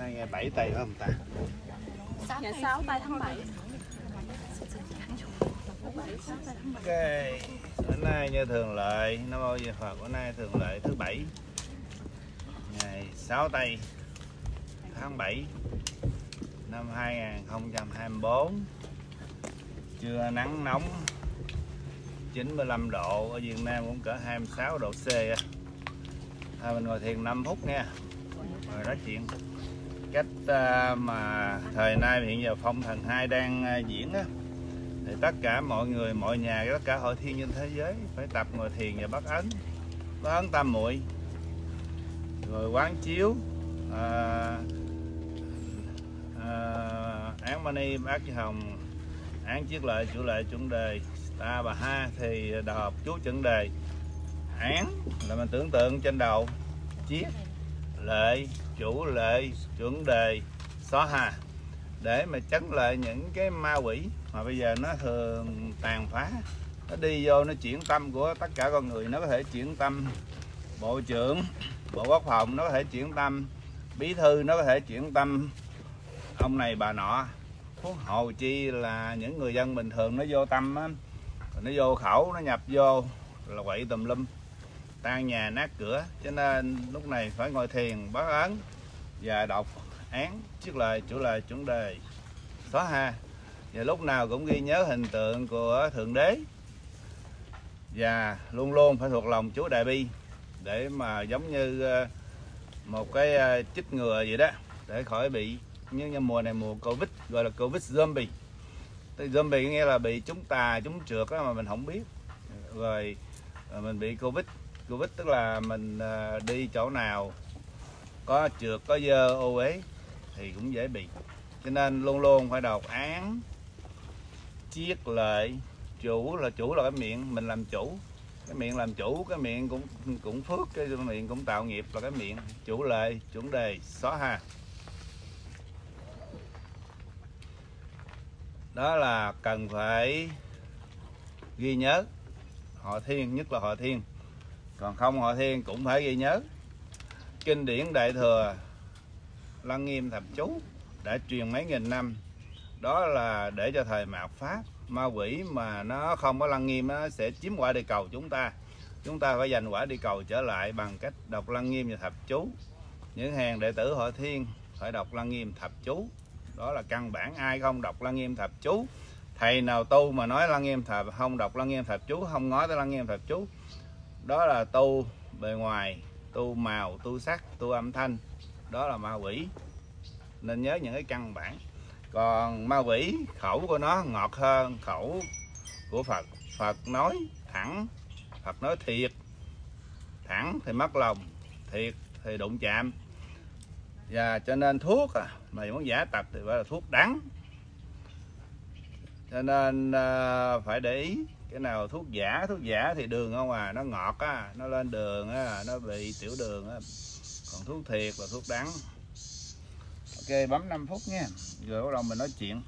nay ngày 7 tây phải không ta? Ngày 6 tây tháng 7. Ok, bữa nay như thường lệ, Nam Mô Di Phật, bữa nay thường lệ thứ Bảy, ngày 6 tây tháng 7 năm 2024. Trưa nắng nóng 95 độ, ở Việt Nam cũng cỡ 26 độ C. Mình ngồi thiền 5 phút nha, rồi nói chuyện. Cách mà thời nay hiện giờ Phong Thần 2 đang diễn á, thì tất cả mọi người, mọi nhà, tất cả hội thiên trên thế giới phải tập ngồi thiền và bắt ấn tam muội, rồi quán chiếu án mani bát chư hồng, án chiết lợi, chủ lợi, chuẩn đề, ta bà ha, thì đọc chú chuẩn đề. Án là mình tưởng tượng trên đầu, chiết lệ, chủ lệ, chuẩn đề, xóa hà, để mà chấn lại những cái ma quỷ mà bây giờ nó thường tàn phá. Nó đi vô, nó chuyển tâm của tất cả con người. Nó có thể chuyển tâm bộ trưởng, bộ quốc phòng, nó có thể chuyển tâm bí thư, nó có thể chuyển tâm ông này bà nọ. Huống hồ chi là những người dân bình thường nó vô tâm á, nó vô khẩu, nó nhập vô là quậy tùm lum, tan nhà nát cửa. Cho nên lúc này phải ngồi thiền bát ấn và đọc án chiết lợi, chủ lợi, chuẩn đề, xóa ha. Và lúc nào cũng ghi nhớ hình tượng của Thượng Đế, và luôn luôn phải thuộc lòng chú Đại Bi, để mà giống như một cái chích ngừa vậy đó, để khỏi bị như mùa này, mùa Covid, gọi là Covid zombie. Zombie nghĩa là bị trúng tà, trúng trượt đó mà mình không biết, rồi mình bị Covid. Covid tức là mình đi chỗ nào có trượt, có dơ, ô uế thì cũng dễ bị. Cho nên luôn luôn phải đọc án chiết lợi. Chủ là cái miệng mình làm chủ, cái miệng làm chủ, cái miệng cũng phước, cái miệng cũng tạo nghiệp là cái miệng. Chủ lợi, chuẩn đề, xóa ha. Đó là cần phải ghi nhớ. Họ thiên, nhất là họ thiên, còn không họ thiên cũng phải ghi nhớ. Kinh điển Đại Thừa Lăng Nghiêm Thập Chú đã truyền mấy nghìn năm, đó là để cho thời mạt Pháp, ma quỷ mà nó không có lăng nghiêm, nó sẽ chiếm quả địa cầu chúng ta phải giành quả địa cầu trở lại bằng cách đọc Lăng Nghiêm và Thập Chú. Những hàng đệ tử họ thiên phải đọc Lăng Nghiêm Thập Chú, đó là căn bản. Ai không đọc Lăng Nghiêm Thập Chú, thầy nào tu mà nói Lăng Nghiêm Thập, không đọc Lăng Nghiêm Thập Chú, không nói tới Lăng Nghiêm Thập Chú, đó là tu bề ngoài, tu màu, tu sắc, tu âm thanh, đó là ma quỷ. Nên nhớ những cái căn bản. Còn ma quỷ khẩu của nó ngọt hơn khẩu của Phật. Phật nói thẳng, Phật nói thiệt, thẳng thì mất lòng, thiệt thì đụng chạm. Và cho nên thuốc mà muốn giả tập thì phải là thuốc đắng. Cho nên phải để ý cái nào thuốc giả thì đường không à, nó ngọt á, nó lên đường á, nó bị tiểu đường á. Còn thuốc thiệt là thuốc đắng. Ok, bấm 5 phút nha, rồi bắt đầu mình nói chuyện.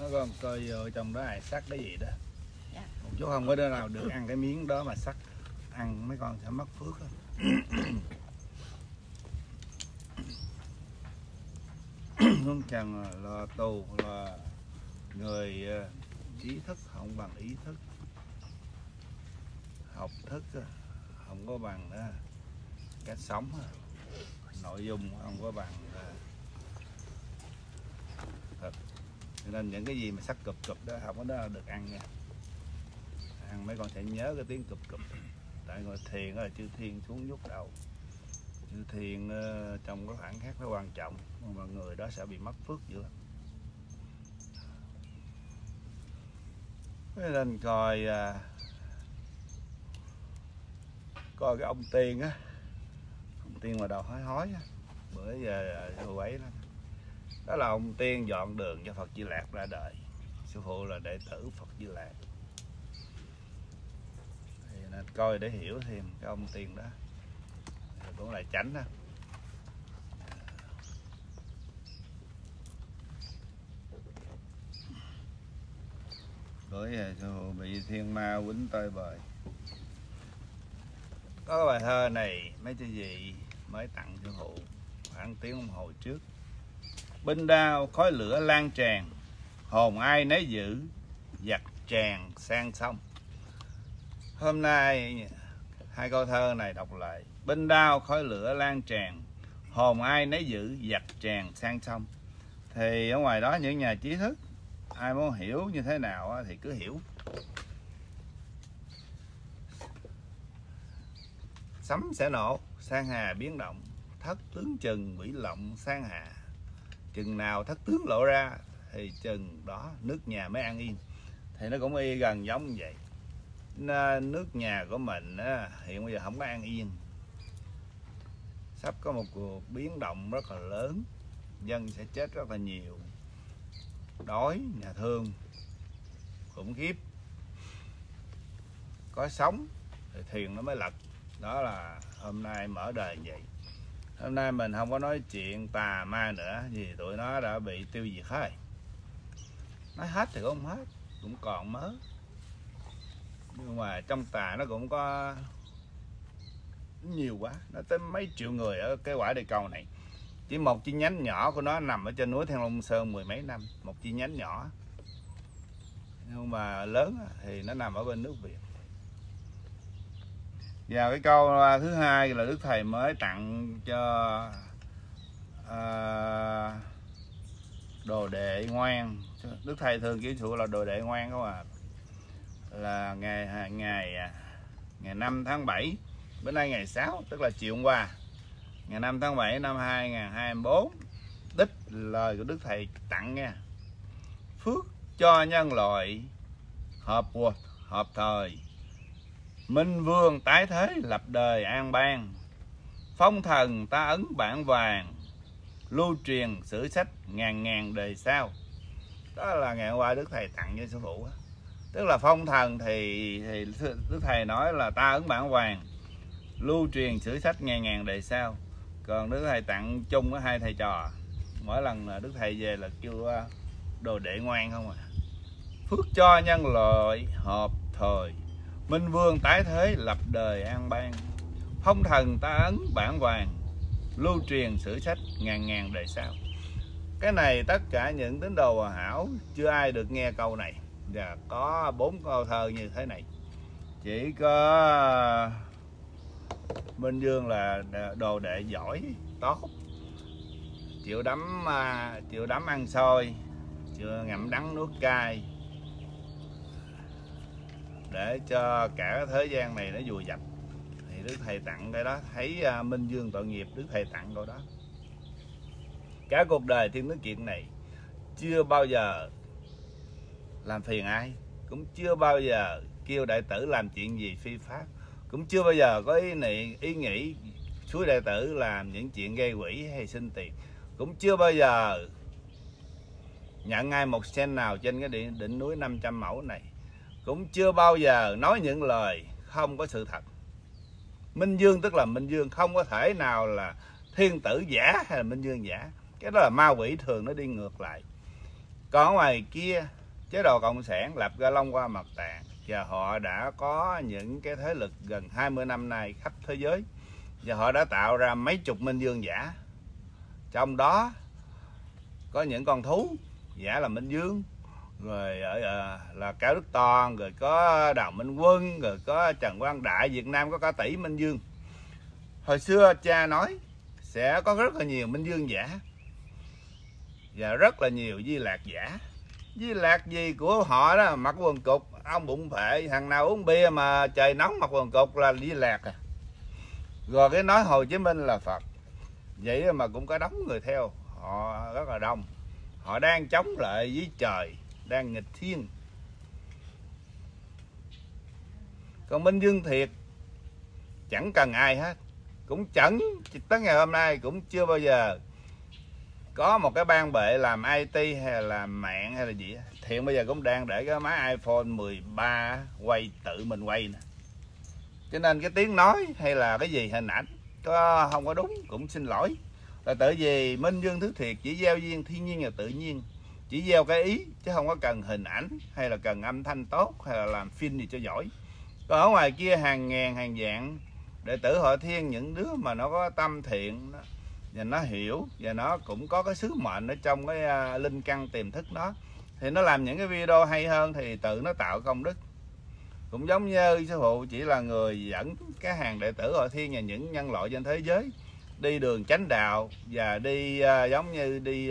con coi vô trong đó ai sắc cái gì đó. Dạ. Một chú không có đứa nào được ăn cái miếng đó mà sắc, ăn mấy con sẽ mất phước. Không chừng là tù là người trí thức không bằng ý thức, học thức không có bằng cách sống, nội dung không có bằng thật. Cho nên những cái gì mà sắc cụp cụp đó không có đó được ăn nha. Ăn mấy con sẽ nhớ cái tiếng cụp cụp. Tại ngồi thiền là chư thiên xuống nhúc đầu. Chư thiên trong cái khoảng khắc nó quan trọng, mà người đó sẽ bị mất phước dữ lắm. Thế nên coi cái ông Tiên á, ông Tiên mà đầu hói hói á, bữa giờ cô ấy đó là ông Tiên dọn đường cho Phật Di Lạc ra đời. Sư phụ là đệ tử Phật Di Lạc, thì nên coi để hiểu thêm cái ông Tiên đó. Thì cũng là chánh đó. Bữa giờ sư phụ bị thiên ma quýnh tơi bời. Có bài thơ này mấy chị gì mới tặng sư phụ khoảng tiếng đồng hồ trước. Binh đao khói lửa lan tràn, hồn ai nấy giữ, giặc tràn sang sông. Hôm nay hai câu thơ này đọc lại. Binh đao khói lửa lan tràn, hồn ai nấy giữ, giặc tràn sang sông. Thì ở ngoài đó những nhà trí thức ai muốn hiểu như thế nào thì cứ hiểu. Sấm sẽ nổ, sang hà biến động, thất tướng chừng quỷ lộng sang hà. Chừng nào thất tướng lộ ra thì chừng đó nước nhà mới an yên. Thì nó cũng y gần giống như vậy. Nước nhà của mình hiện bây giờ không có an yên, sắp có một cuộc biến động rất là lớn, dân sẽ chết rất là nhiều, đói, nhà thương khủng khiếp. Có sống thì thuyền nó mới lật. Đó là hôm nay mở đời vậy. Hôm nay mình không có nói chuyện tà ma nữa, vì tụi nó đã bị tiêu diệt hết. Nói hết thì cũng không hết, cũng còn mớ. Nhưng mà trong tà nó cũng có nhiều quá, nó tới mấy triệu người ở cái quả địa cầu này. Chỉ một chi nhánh nhỏ của nó nằm ở trên núi Thiên Long Sơn mười mấy năm, một chi nhánh nhỏ. Nhưng mà lớn thì nó nằm ở bên nước Việt. Và cái câu thứ hai là Đức Thầy mới tặng cho đồ đệ ngoan. Đức Thầy thường kêu trụ là đồ đệ ngoan không à. Là ngày 5 tháng 7, bữa nay ngày 6, tức là chiều hôm qua, ngày 5 tháng 7 năm 2024. Đích lời của Đức Thầy tặng nha. Phước cho nhân loại hợp thời, minh vương tái thế lập đời an bang. Phong thần ta ấn bản vàng, lưu truyền sử sách ngàn đời sau. Đó là ngày hôm qua Đức Thầy tặng cho sư phụ. Tức là phong thần thì Đức Thầy nói là ta ấn bản vàng, lưu truyền sử sách ngàn đời sau. Còn Đức Thầy tặng chung với hai thầy trò. Mỗi lần Đức Thầy về là kêu đồ đệ ngoan không à. Phước cho nhân loại hợp thời, minh vương tái thế lập đời an bang. Phong thần ta ấn bản vàng, lưu truyền sử sách ngàn đời sau. Cái này tất cả những tín đồ hòa hảo chưa ai được nghe câu này. Và có 4 câu thơ như thế này. Chỉ có Minh Dương là đồ đệ giỏi, tốt, chịu đắm ăn xôi, chịu ngậm đắng nuốt cay, để cho cả cái thế gian này nó vùi dập. Thì Đức Thầy tặng cái đó. Thấy Minh Dương tội nghiệp, Đức Thầy tặng câu đó. Cả cuộc đời Thiên Nước Kiệt này chưa bao giờ làm phiền ai, cũng chưa bao giờ kêu đệ tử làm chuyện gì phi pháp, cũng chưa bao giờ có ý nghĩ suối đệ tử làm những chuyện gây quỹ hay xin tiền, cũng chưa bao giờ nhận ai một sen nào trên cái đỉnh núi 500 mẫu này, cũng chưa bao giờ nói những lời không có sự thật. Minh Dương tức là Minh Dương, không có thể nào là thiên tử giả hay là Minh Dương giả. Cái đó là ma quỷ thường nó đi ngược lại. Còn ở ngoài kia chế độ cộng sản lập ra Long Hoa Mật Tạng, và họ đã có những cái thế lực gần 20 năm nay khắp thế giới, và họ đã tạo ra mấy chục minh vương giả. Trong đó có những con thú giả là minh vương, rồi là Cao Đức Toàn, rồi có Đào Minh Quân, rồi có Trần Quang Đại. Việt Nam có cả tỷ minh vương. Hồi xưa cha nói sẽ có rất là nhiều minh vương giả và rất là nhiều Di Lạc giả. Di Lạc gì của họ đó mặc quần cục, ông bụng phệ, thằng nào uống bia mà trời nóng mặc quần cục là Di Lạc à. Rồi cái nói Hồ Chí Minh là Phật, vậy mà cũng có đống người theo họ rất là đông. Họ đang chống lại với trời, đang nghịch thiên. Còn minh vương thiệt chẳng cần ai hết, cũng chẳng tới ngày hôm nay cũng chưa bao giờ có một cái ban bệ làm IT hay là làm mạng hay là gì. Thiện bây giờ cũng đang để cái máy iPhone 13 quay, tự mình quay nè. Cho nên cái tiếng nói hay là cái gì hình ảnh có không có đúng cũng xin lỗi. Là tại vì minh vương thứ thiệt chỉ gieo duyên thiên nhiên và tự nhiên, chỉ gieo cái ý chứ không có cần hình ảnh hay là cần âm thanh tốt hay là làm phim gì cho giỏi. Còn ở ngoài kia hàng ngàn hàng vạn đệ tử Hội Thiên, những đứa mà nó có tâm thiện đó, và nó hiểu và nó cũng có cái sứ mệnh ở trong cái linh căn tiềm thức nó, thì nó làm những cái video hay hơn thì tự nó tạo công đức. Cũng giống như sư phụ chỉ là người dẫn cái hàng đệ tử Hội Thiên và những nhân loại trên thế giới đi đường chánh đạo và đi giống như đi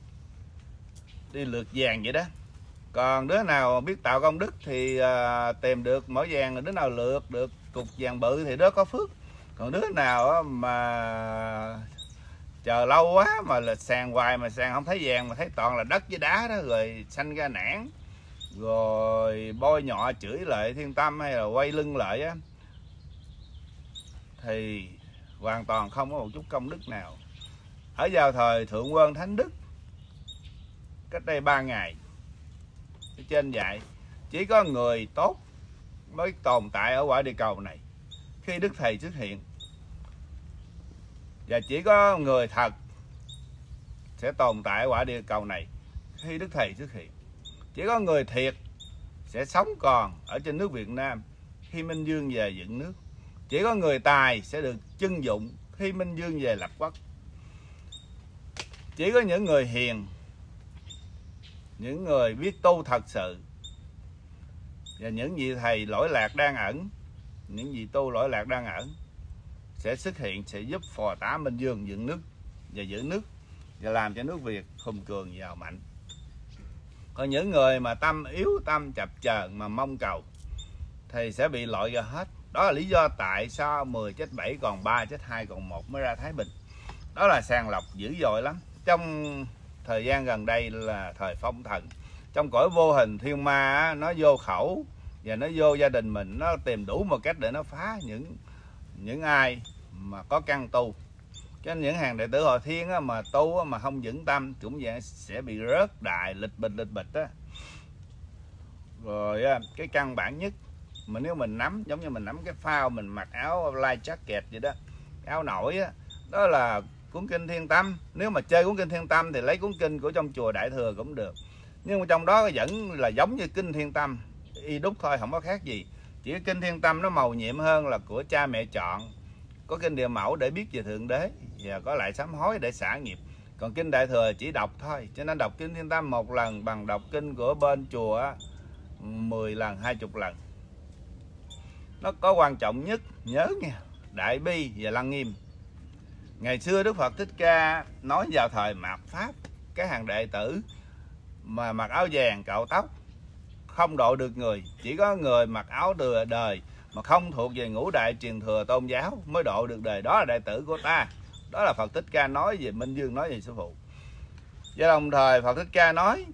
lượt vàng vậy đó. Còn đứa nào biết tạo công đức thì tìm được mỏ vàng, đứa nào lượt được cục vàng bự thì đứa có phước. Còn đứa nào mà chờ lâu quá mà là sàn hoài mà sàn không thấy vàng mà thấy toàn là đất với đá đó, rồi sanh ra nản, rồi bôi nhọ chửi lại Thiên Tâm hay là quay lưng lại á, thì hoàn toàn không có một chút công đức nào. Ở vào thời Thượng Quân Thánh Đức cách đây 3 ngày trên dạy, chỉ có người tốt mới tồn tại ở quả địa cầu này khi Đức Thầy xuất hiện, và chỉ có người thật sẽ tồn tại ở quả địa cầu này khi Đức Thầy xuất hiện. Chỉ có người thiệt sẽ sống còn ở trên nước Việt Nam khi Minh Vương về dựng nước. Chỉ có người tài sẽ được trưng dụng khi Minh Vương về lập quốc. Chỉ có những người hiền, những người biết tu thật sự, và những vị thầy lỗi lạc đang ẩn, những vị tu lỗi lạc đang ẩn sẽ xuất hiện, sẽ giúp phò tá Minh Vương dựng nước và giữ nước và làm cho nước Việt hùng cường giàu mạnh. Còn những người mà tâm yếu, tâm chập chờn mà mong cầu thì sẽ bị loại ra hết. Đó là lý do tại sao 10 chết 7 còn 3, chết 2 còn 1 mới ra Thái Bình. Đó là sàng lọc dữ dội lắm. Trong thời gian gần đây là thời phong thần, trong cõi vô hình thiên ma nó vô khẩu và nó vô gia đình mình, nó tìm đủ một cách để nó phá những ai mà có căn tu. Cho nên những hàng đệ tử Hội Thiên mà tu mà không vững tâm cũng vậy, sẽ bị rớt đại lịch bịch á. Rồi cái căn bản nhất mà nếu mình nắm, giống như mình nắm cái phao, mình mặc áo life jacket vậy đó, áo nổi á, đó là cuốn kinh Thiên Tâm. Nếu mà chơi cuốn kinh Thiên Tâm thì lấy cuốn kinh của trong chùa Đại Thừa cũng được, nhưng mà trong đó vẫn là giống như kinh Thiên Tâm y đúc thôi, không có khác gì. Chỉ kinh Thiên Tâm nó màu nhiệm hơn là của cha mẹ chọn. Có kinh Địa Mẫu để biết về Thượng Đế, và có lại sám hối để xả nghiệp. Còn kinh Đại Thừa chỉ đọc thôi, cho nên đọc kinh Thiên Tâm một lần bằng đọc kinh của bên chùa 10 lần, 20 lần. Nó có quan trọng nhất, nhớ nha, Đại Bi và Lăng Nghiêm. Ngày xưa Đức Phật Thích Ca nói vào thời mạt Pháp, cái hàng đệ tử mà mặc áo vàng cạo tóc không độ được người. Chỉ có người mặc áo thừa đời mà không thuộc về ngũ đại truyền thừa tôn giáo mới độ được đời. Đó là đệ tử của ta. Đó là Phật Thích Ca nói về Minh Vương, nói về sư phụ. Và đồng thời Phật Thích Ca nói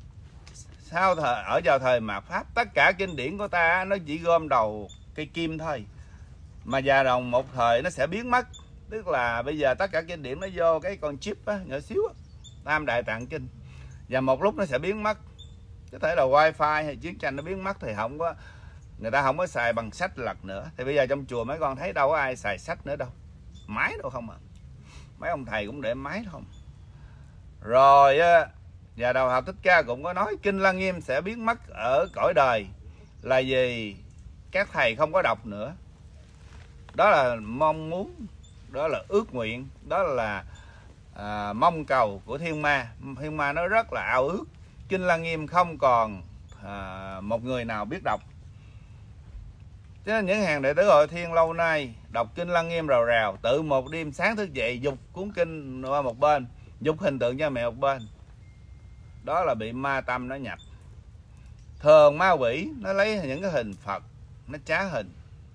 ở vào thời mạt Pháp, tất cả kinh điển của ta nó chỉ gom đầu cây kim thôi, mà già đồng một thời nó sẽ biến mất. Tức là bây giờ tất cả kinh điển nó vô cái con chip á, nhỏ xíu á, Tam Đại Tạng Kinh, và một lúc nó sẽ biến mất. Có thể là wifi hay chiến tranh nó biến mất thì không có, người ta không có xài bằng sách lật nữa. Thì bây giờ trong chùa mấy con thấy đâu có ai xài sách nữa đâu, máy đâu không à. Mấy ông thầy cũng để máy không. Rồi Và Đạo Học Thích Ca cũng có nói Kinh Lăng Nghiêm sẽ biến mất ở cõi đời là vì các thầy không có đọc nữa. Đó là mong muốn, đó là ước nguyện, đó là mong cầu của Thiên Ma. Thiên Ma nó rất là ao ước Kinh Lăng Nghiêm không còn một người nào biết đọc. Cho nên những hàng đệ tử Hội Thiên lâu nay đọc Kinh Lăng Nghiêm rào rào, tự một đêm sáng thức dậy dục cuốn kinh qua một bên, dục hình tượng cha mẹ một bên. Đó là bị ma tâm nó nhập. Thường ma quỷ nó lấy những cái hình Phật nó trá hình,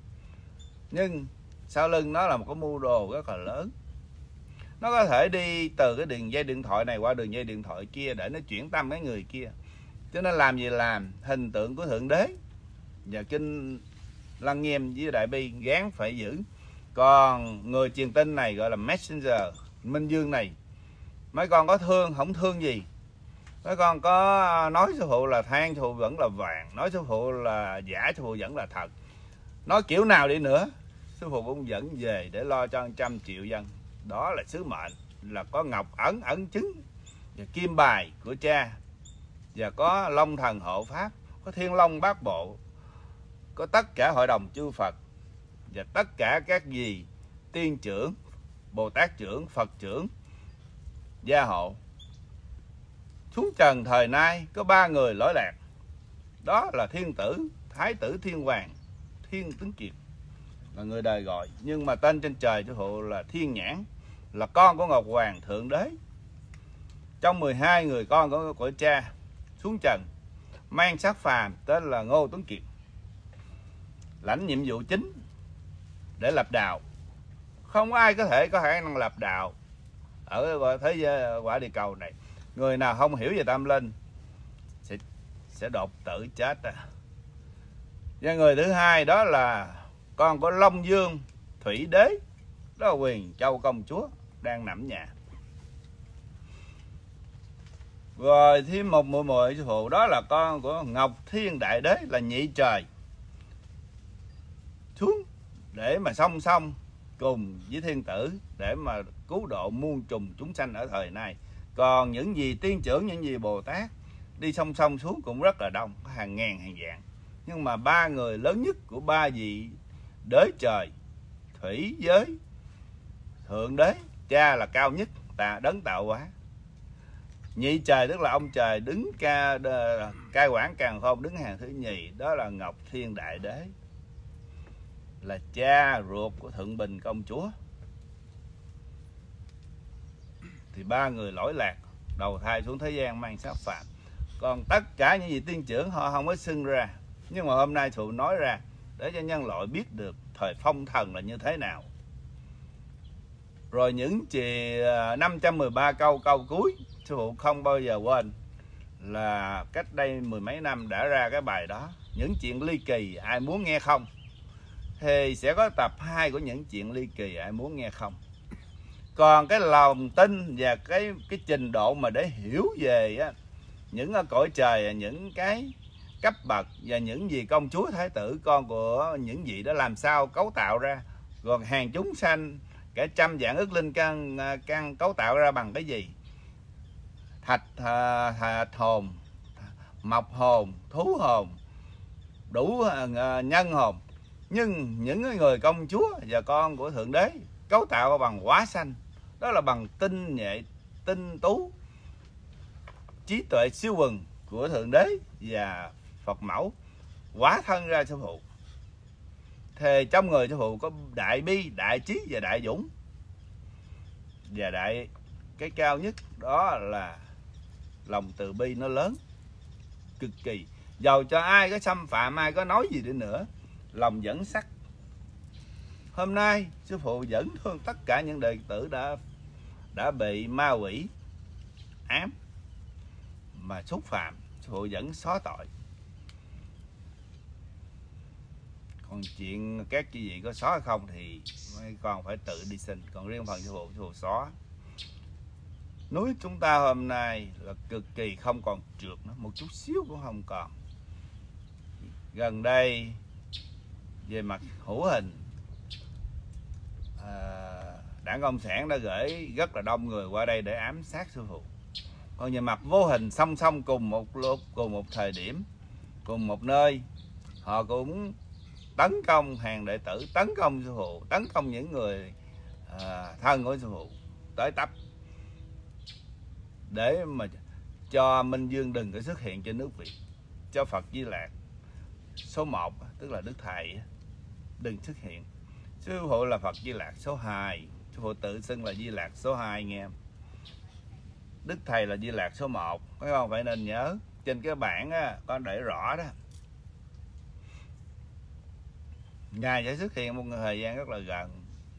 nhưng sau lưng nó là một cái mưu đồ rất là lớn. Nó có thể đi từ cái đường dây điện thoại này qua đường dây điện thoại kia để nó chuyển tâm cái người kia. Cho nên làm gì làm, hình tượng của Thượng Đế và Kinh Lăng Nghiêm với Đại Bi gán phải giữ. Còn người truyền tin này gọi là Messenger, Minh Dương này, mấy con có thương không thương gì. Mấy con có nói sư phụ là than, sư phụ vẫn là vàng. Nói sư phụ là giả, sư phụ vẫn là thật. Nói kiểu nào đi nữa, sư phụ cũng vẫn về để lo cho 100 triệu dân. Đó là sứ mệnh, là có ngọc ấn, ấn chứng và kim bài của cha, và có long thần hộ pháp, có thiên long bát bộ, có tất cả hội đồng chư Phật và tất cả các vị tiên trưởng, Bồ Tát trưởng, Phật trưởng gia hộ. Xuống trần thời nay có 3 người lỗi lạc. Đó là Thiên Tử, Thái Tử Thiên Hoàng, Thiên Tuấn Kiệt là người đời gọi, nhưng mà tên trên trời sư phụ là Thiên Nhãn, là con của Ngọc Hoàng Thượng Đế. Trong 12 người con của cha xuống trần mang sắc phàm tên là Ngô Tuấn Kiệt, lãnh nhiệm vụ chính để lập đạo. Không ai có thể có khả năng lập đạo ở thế giới quả địa cầu này. Người nào không hiểu về tâm linh sẽ đột tử chết. Và người thứ hai đó là con của Long Dương Thủy Đế, đó là Quyền Châu công chúa đang nằm nhà. Rồi thêm một muội sư phụ, đó là con của Ngọc Thiên Đại Đế, là nhị trời xuống để mà song song cùng với Thiên Tử để mà cứu độ muôn trùng chúng sanh ở thời nay. Còn những gì tiên trưởng, những gì Bồ Tát đi song song xuống cũng rất là đông, có hàng ngàn hàng vạn. Nhưng mà 3 người lớn nhất của 3 vị đế trời, thủy giới, Thượng Đế, cha là cao nhất, đấng tạo hóa. Nhị trời tức là ông trời đứng cai quản càn khôn, đứng hàng thứ nhì, đó là Ngọc Thiên Đại Đế, là cha ruột của Thượng Bình công chúa. Thì 3 người lỗi lạc, đầu thai xuống thế gian mang sắc phàm. Còn tất cả những vị tiên trưởng họ không có xưng ra, nhưng mà hôm nay sư nói ra để cho nhân loại biết được thời phong thần là như thế nào. Rồi những 513 câu cuối sư phụ không bao giờ quên, là cách đây 10 mấy năm đã ra cái bài đó, những chuyện ly kỳ ai muốn nghe không, thì sẽ có tập 2 của những chuyện ly kỳ ai muốn nghe không. Còn cái lòng tin và cái trình độ mà để hiểu về những cõi trời, những cái cấp bậc và những gì công chúa thái tử con của những vị đó làm sao cấu tạo ra, còn hàng chúng sanh cả trăm vạn ức linh căn cấu tạo ra bằng cái gì, thạch hồn, mộc hồn, thú hồn, đủ nhân hồn. Nhưng những người công chúa và con của Thượng Đế cấu tạo bằng hóa sanh, đó là bằng tinh nhệ, tinh tú, trí tuệ siêu quần của Thượng Đế và Phật mẫu hóa thân ra sư phụ. Thì trong người sư phụ có đại bi, đại trí và đại dũng. Và cái cao nhất đó là lòng từ bi nó lớn cực kỳ. Dầu cho ai có xâm phạm, ai có nói gì đi nữa, lòng vẫn sắc. Hôm nay sư phụ vẫn thương tất cả những đệ tử đã bị ma quỷ ám mà xúc phạm, sư phụ vẫn xóa tội. Còn chuyện các chị vị có xóa hay không thì mấy con phải tự đi xin. Còn riêng phần sư phụ xóa. Núi chúng ta hôm nay là cực kỳ không còn trượt nữa, một chút xíu cũng không còn. Gần đây về mặt hữu hình, Đảng Cộng sản đã gửi rất là đông người qua đây để ám sát sư phụ. còn về mặt vô hình song song cùng một lúc, cùng một thời điểm, cùng một nơi, họ cũng tấn công hàng đệ tử, tấn công sư phụ, tấn công những người thân của sư phụ, tới tấp để mà cho Minh Dương đừng có xuất hiện trên nước Việt, cho Phật Di Lạc số 1 tức là Đức Thầy đừng xuất hiện. Sư phụ là Phật Di Lạc số 2, sư phụ tự xưng là Di Lạc số 2 nghe. Đức Thầy là Di Lạc số 1, các con phải nên nhớ. Trên cái bảng á, con để rõ đó. Ngài sẽ xuất hiện một thời gian rất là gần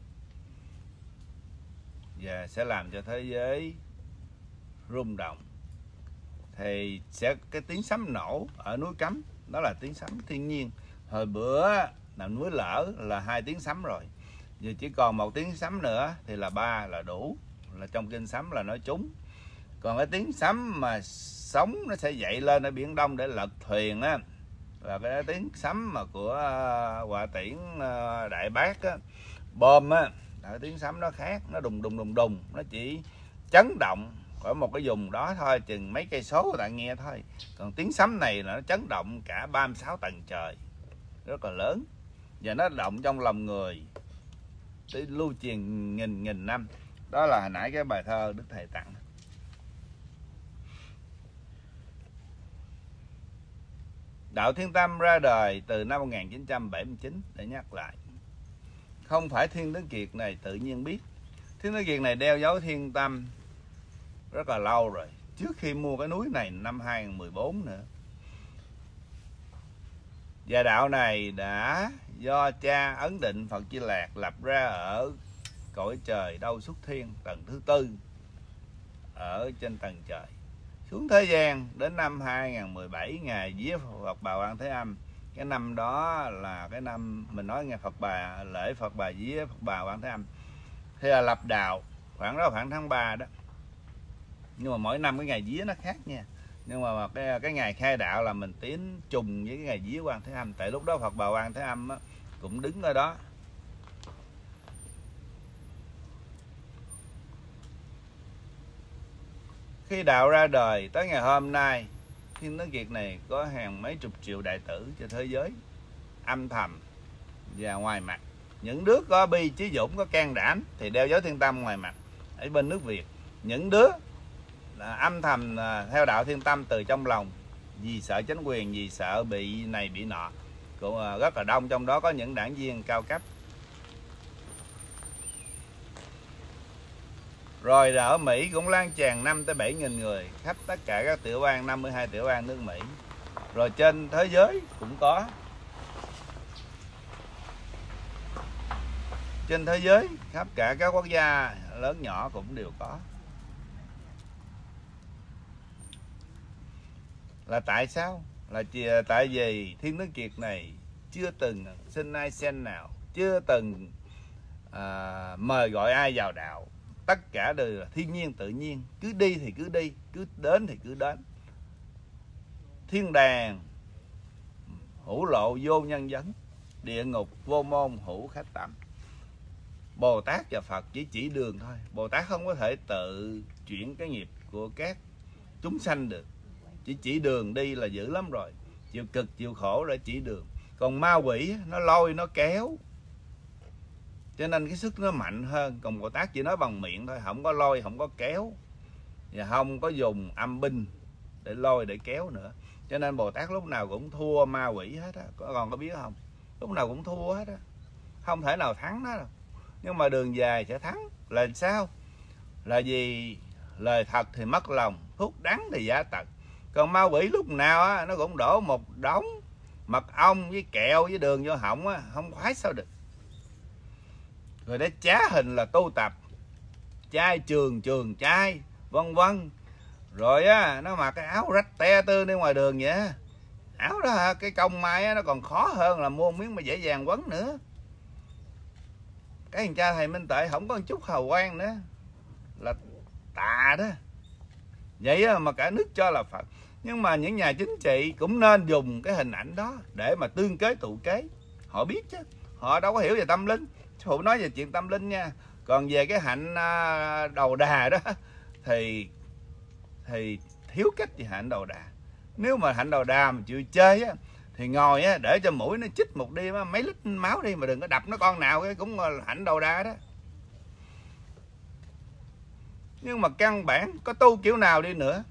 và sẽ làm cho thế giới rung động. Thì sẽ cái tiếng sấm nổ ở núi Cấm, đó là tiếng sấm thiên nhiên. Hồi bữa là núi Lở là 2 tiếng sấm rồi, giờ chỉ còn 1 tiếng sấm nữa thì là 3 là đủ, là trong kinh sấm là nói trúng. Còn cái tiếng sấm mà sóng nó sẽ dậy lên ở Biển Đông để lật thuyền á, là cái tiếng sấm mà của Hòa Tiễn Đại Bác á, bom á, là cái tiếng sấm nó khác, nó đùng đùng đùng đùng, nó chỉ chấn động ở một cái vùng đó thôi, chừng mấy cây số người ta nghe thôi. Còn tiếng sấm này là nó chấn động cả 36 tầng trời, rất là lớn, và nó động trong lòng người tới lưu truyền nghìn năm. Đó là hồi nãy cái bài thơ Đức Thầy tặng. Đạo Thiên Tâm ra đời từ năm 1979, để nhắc lại. Không phải Thiên Tuấn Kiệt này tự nhiên biết. Thiên Tuấn Kiệt này đeo dấu Thiên Tâm rất là lâu rồi, trước khi mua cái núi này năm 2014 nữa. Và đạo này đã do cha Ấn Định Phật Di Lạc lập ra ở cõi trời Đâu Xuất Thiên tầng thứ 4 ở trên tầng trời, xuống thế gian đến năm 2017 ngày vía Phật Bà Quan Thế Âm. Cái năm đó là cái năm mình nói nghe Phật Bà, lễ Phật Bà vía Phật Bà Quan Thế Âm, thì là lập đạo khoảng đó, khoảng tháng 3 đó. Nhưng mà mỗi năm cái ngày vía nó khác nha. Nhưng mà cái ngày khai đạo là mình tiến trùng với cái ngày vía Quan Thế Âm. Tại lúc đó Phật Bà Quan Thế Âm á, cũng đứng ở đó. Khi đạo ra đời tới ngày hôm nay, Thiên Tuấn Kiệt này có hàng mấy chục triệu đệ tử trên thế giới, âm thầm và ngoài mặt. Những đứa có bi chí dũng, có can đảm thì đeo dấu Thiên Tâm ngoài mặt ở bên nước Việt. Những đứa là âm thầm theo đạo Thiên Tâm từ trong lòng, vì sợ chính quyền, vì sợ bị này bị nọ, cũng rất là đông. Trong đó có những đảng viên cao cấp. Rồi ở Mỹ cũng lan tràn 5 tới 7 nghìn người khắp tất cả các tiểu bang, 52 tiểu bang nước Mỹ. Rồi trên thế giới cũng có. Trên thế giới khắp cả các quốc gia lớn nhỏ cũng đều có. Là tại sao? Là tại vì Thiên Tuấn Kiệt này chưa từng xin ai sen nào, chưa từng mời gọi ai vào đạo. Tất cả đều là thiên nhiên tự nhiên, cứ đi thì cứ đi, cứ đến thì cứ đến. Thiên đàng hữu lộ vô nhân vấn, địa ngục vô môn hữu khách tâm. Bồ Tát và Phật chỉ đường thôi. Bồ Tát không có thể tự chuyển cái nghiệp của các chúng sanh được, chỉ đường đi là dữ lắm rồi, chịu cực chịu khổ để chỉ đường. Còn ma quỷ nó lôi nó kéo, cho nên cái sức nó mạnh hơn. Còn Bồ Tát chỉ nói bằng miệng thôi, không có lôi, không có kéo, và không có dùng âm binh để lôi để kéo nữa. Cho nên Bồ Tát lúc nào cũng thua ma quỷ hết á. Còn có biết không? Lúc nào cũng thua hết á, không thể nào thắng nó đâu. Nhưng mà đường dài sẽ thắng. Là sao? Là vì lời thật thì mất lòng, thuốc đắng thì giả tật. Còn ma quỷ lúc nào á, nó cũng đổ một đống mật ong với kẹo với đường vô họng á, không khoái sao được. Rồi để trá hình là tu tập, trai trường trai vân vân. Rồi á, nó mặc cái áo rách te tư đi ngoài đường vậy. Áo đó hả, cái công may á, nó còn khó hơn là mua miếng mà dễ dàng quấn nữa. Cái thằng cha thầy Minh Tuệ không có một chút hào quang nữa, là tà đó. Vậy á, mà cả nước cho là Phật. Nhưng mà những nhà chính trị cũng nên dùng cái hình ảnh đó để mà tương kế tụ kế. Họ biết chứ, họ đâu có hiểu về tâm linh. Phụ nói về chuyện tâm linh nha. Còn về cái hạnh đầu đà đó thì thì thiếu cách gì Hạnh Đầu Đà. Nếu mà Hạnh Đầu Đà mà chịu chơi á, thì ngồi á, để cho mũi nó chích một đêm á, mấy lít máu đi, mà đừng có đập nó con nào cái cũng là Hạnh Đầu Đà đó. Nhưng mà căn bản có tu kiểu nào đi nữa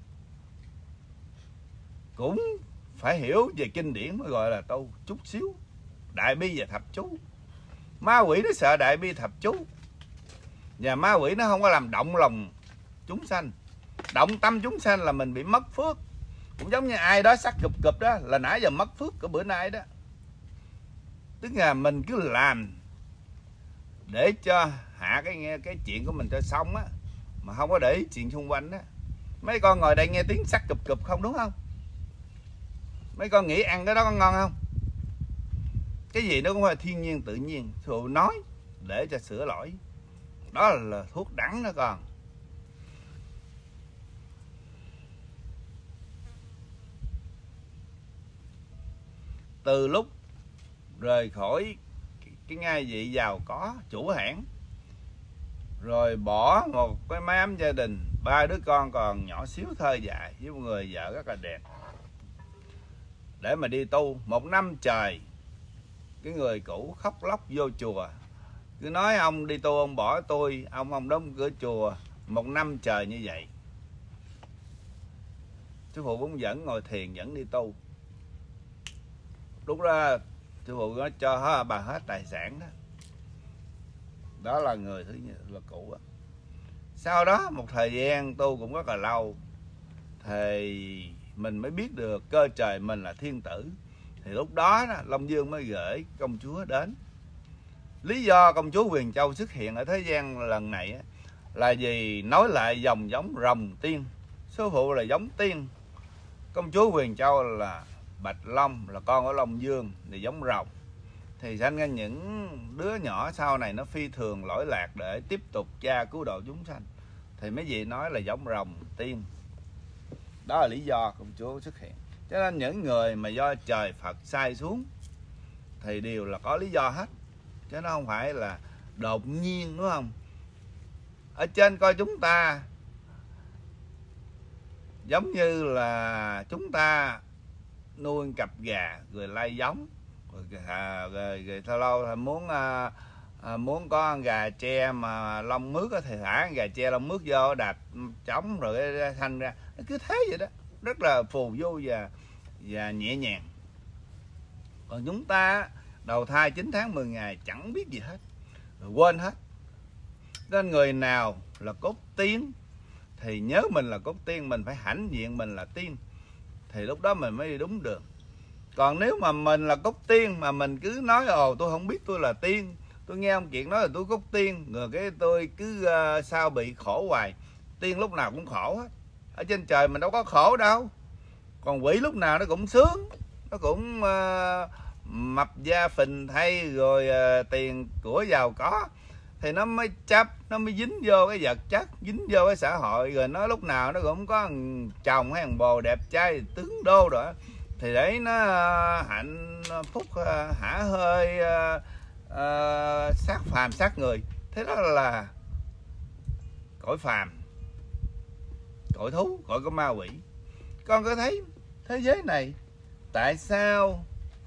cũng phải hiểu về kinh điển mới gọi là tu chút xíu. Đại bi và thập chú. Ma quỷ nó sợ đại bi thập chú, và ma quỷ nó không có làm động lòng chúng sanh. Động tâm chúng sanh là mình bị mất phước. Cũng giống như ai đó sắc cụp cụp đó, là nãy giờ mất phước của bữa nay đó. Tức là mình cứ làm để cho hạ cái chuyện của mình cho xong á, mà không có để ý chuyện xung quanh á. Mấy con ngồi đây nghe tiếng sắc cụp cụp không, đúng không? Mấy con nghĩ ăn cái đó có ngon không? Cái gì nó cũng phải thiên nhiên tự nhiên. Thôi nói để cho sửa lỗi, đó là thuốc đắng đó con. Từ lúc rời khỏi cái ngai vị giàu có chủ hãng, rồi bỏ một cái mái ấm gia đình, 3 đứa con còn nhỏ xíu thơ dại với một người vợ rất là đẹp, để mà đi tu 1 năm trời. Cái người cũ khóc lóc vô chùa, cứ nói ông đi tu ông bỏ tôi, ông đóng cửa chùa 1 năm trời như vậy. Sư phụ cũng dẫn ngồi thiền, dẫn đi tu. Lúc đó sư phụ nó cho bà hết tài sản đó. Đó là người thứ nhất là cũ. Sau đó một thời gian tu cũng rất là lâu, thì mình mới biết được cơ trời mình là thiên tử. Thì lúc đó Long Dương mới gửi công chúa đến. Lý do công chúa Huyền Châu xuất hiện ở thế gian lần này là vì nói lại dòng giống rồng tiên. Sư phụ là giống tiên, công chúa Huyền Châu là Bạch Long, là con của Long Dương, thì giống rồng. Thì sanh ra những đứa nhỏ sau này nó phi thường lỗi lạc để tiếp tục cha cứu độ chúng sanh. Thì mấy vị nói là giống rồng tiên. Đó là lý do công chúa xuất hiện. Cho nên những người mà do trời Phật sai xuống thì đều là có lý do hết, chứ nó không phải là đột nhiên, đúng không? Ở trên coi chúng ta giống như là chúng ta nuôi cặp gà rồi lai giống, rồi lâu lâu muốn có con gà tre mà lông mướt thì thả con gà tre lông mướt vô đạp trống rồi thành ra cứ thế vậy đó, rất là phù du và nhẹ nhàng. Còn chúng ta đầu thai 9 tháng 10 ngày chẳng biết gì hết, rồi quên hết. Nên người nào là cốt tiên thì nhớ mình là cốt tiên, mình phải hãnh diện mình là tiên, thì lúc đó mình mới đi đúng đường. Còn nếu mà mình là cốt tiên mà mình cứ nói ồ tôi không biết tôi là tiên, tôi nghe ông Kiệt nói là tôi cốt tiên, rồi cái tôi cứ sao bị khổ hoài. Tiên lúc nào cũng khổ hết, ở trên trời mình đâu có khổ đâu. Còn quỷ lúc nào nó cũng sướng, nó cũng mập da phình thay, rồi tiền của giàu có, thì nó mới chấp, nó mới dính vô cái vật chất, dính vô cái xã hội. Rồi nó lúc nào nó cũng có chồng hay thằng bồ đẹp trai tướng đô rồi, thì đấy nó hạnh phúc hả hơi sát phàm sát người. Thế đó là cõi phàm, cõi thú, cõi của ma quỷ. Con có thấy thế giới này tại sao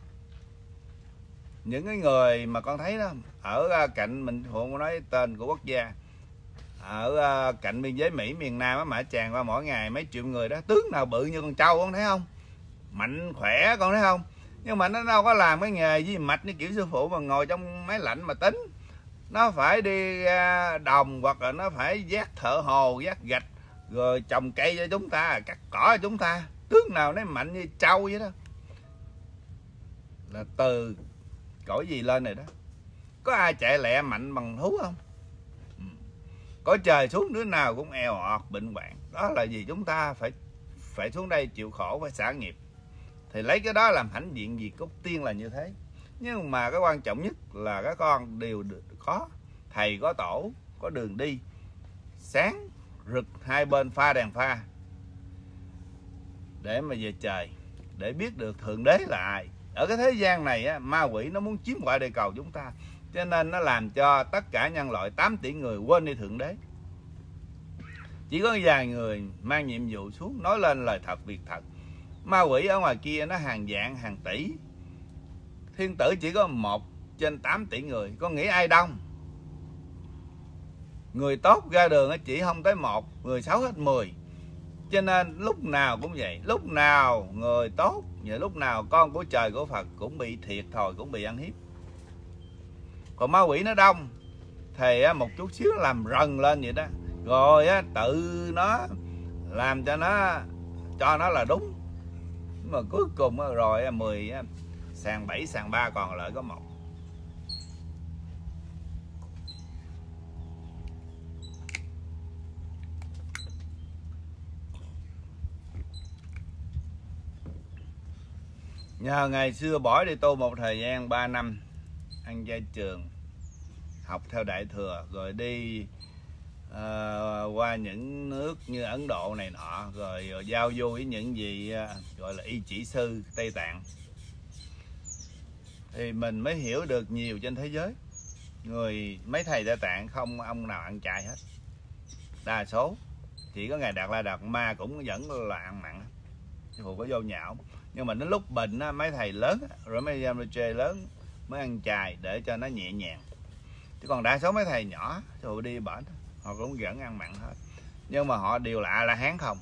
những cái người mà con thấy đó ở cạnh mình, Phụng nói tên của quốc gia, ở cạnh biên giới Mỹ miền Nam á, mà tràn qua mỗi ngày mấy triệu người đó, tướng nào bự như con trâu, con thấy không? Mạnh khỏe, con thấy không? Nhưng mà nó đâu có làm cái nghề với mạch như kiểu sư phụ mà ngồi trong máy lạnh mà tính. Nó phải đi ra đồng, hoặc là nó phải vác thợ hồ, vác gạch, rồi trồng cây cho chúng ta, cắt cỏ cho chúng ta. Tướng nào nó mạnh như trâu vậy đó. Là từ cõi gì lên này đó. Có ai chạy lẹ mạnh bằng thú không? Có trời xuống đứa nào cũng eo ọt bệnh hoạn. Đó là gì? Chúng ta phải xuống đây chịu khổ, phải xả nghiệp. Thì lấy cái đó làm hãnh diện gì cốt tiên là như thế. Nhưng mà cái quan trọng nhất là các con đều được có thầy, có tổ, có đường đi sáng rực, hai bên pha đèn pha, để mà về trời, để biết được Thượng Đế là ai. Ở cái thế gian này á, ma quỷ nó muốn chiếm quả địa cầu chúng ta, cho nên nó làm cho tất cả nhân loại 8 tỷ người quên đi Thượng Đế. Chỉ có vài người mang nhiệm vụ xuống nói lên lời thật việc thật. Ma quỷ ở ngoài kia nó hàng vạn hàng tỷ, thiên tử chỉ có 1 trên 8 tỷ người, có nghĩ ai đông? Người tốt ra đường chỉ không tới 1, người xấu hết 10. Cho nên lúc nào cũng vậy, lúc nào người tốt và lúc nào con của trời của Phật cũng bị thiệt thòi, cũng bị ăn hiếp. Còn ma quỷ nó đông thì một chút xíu làm rần lên vậy đó, rồi tự nó làm cho nó là đúng, nhưng mà cuối cùng rồi 10 sàn 7 sàn 3 còn lại có 1. Nhờ ngày xưa bỏ đi tu một thời gian 3 năm, ăn chay trường, học theo Đại Thừa, rồi đi qua những nước như Ấn Độ này nọ, rồi giao du với những gì gọi là y chỉ sư Tây Tạng, thì mình mới hiểu được nhiều trên thế giới. Mấy thầy Tây Tạng không ông nào ăn chay hết, đa số chỉ có Ngài Đạt La Đạt Ma cũng vẫn là ăn mặn, chứ không có vô nhạo. Nhưng mà đến lúc bệnh mấy thầy lớn rồi mấy Rinpoche lớn mới ăn chay để cho nó nhẹ nhàng, chứ còn đa số mấy thầy nhỏ rồi đi bệnh họ cũng vẫn ăn mặn hết, nhưng mà họ đều là A-la-hán không.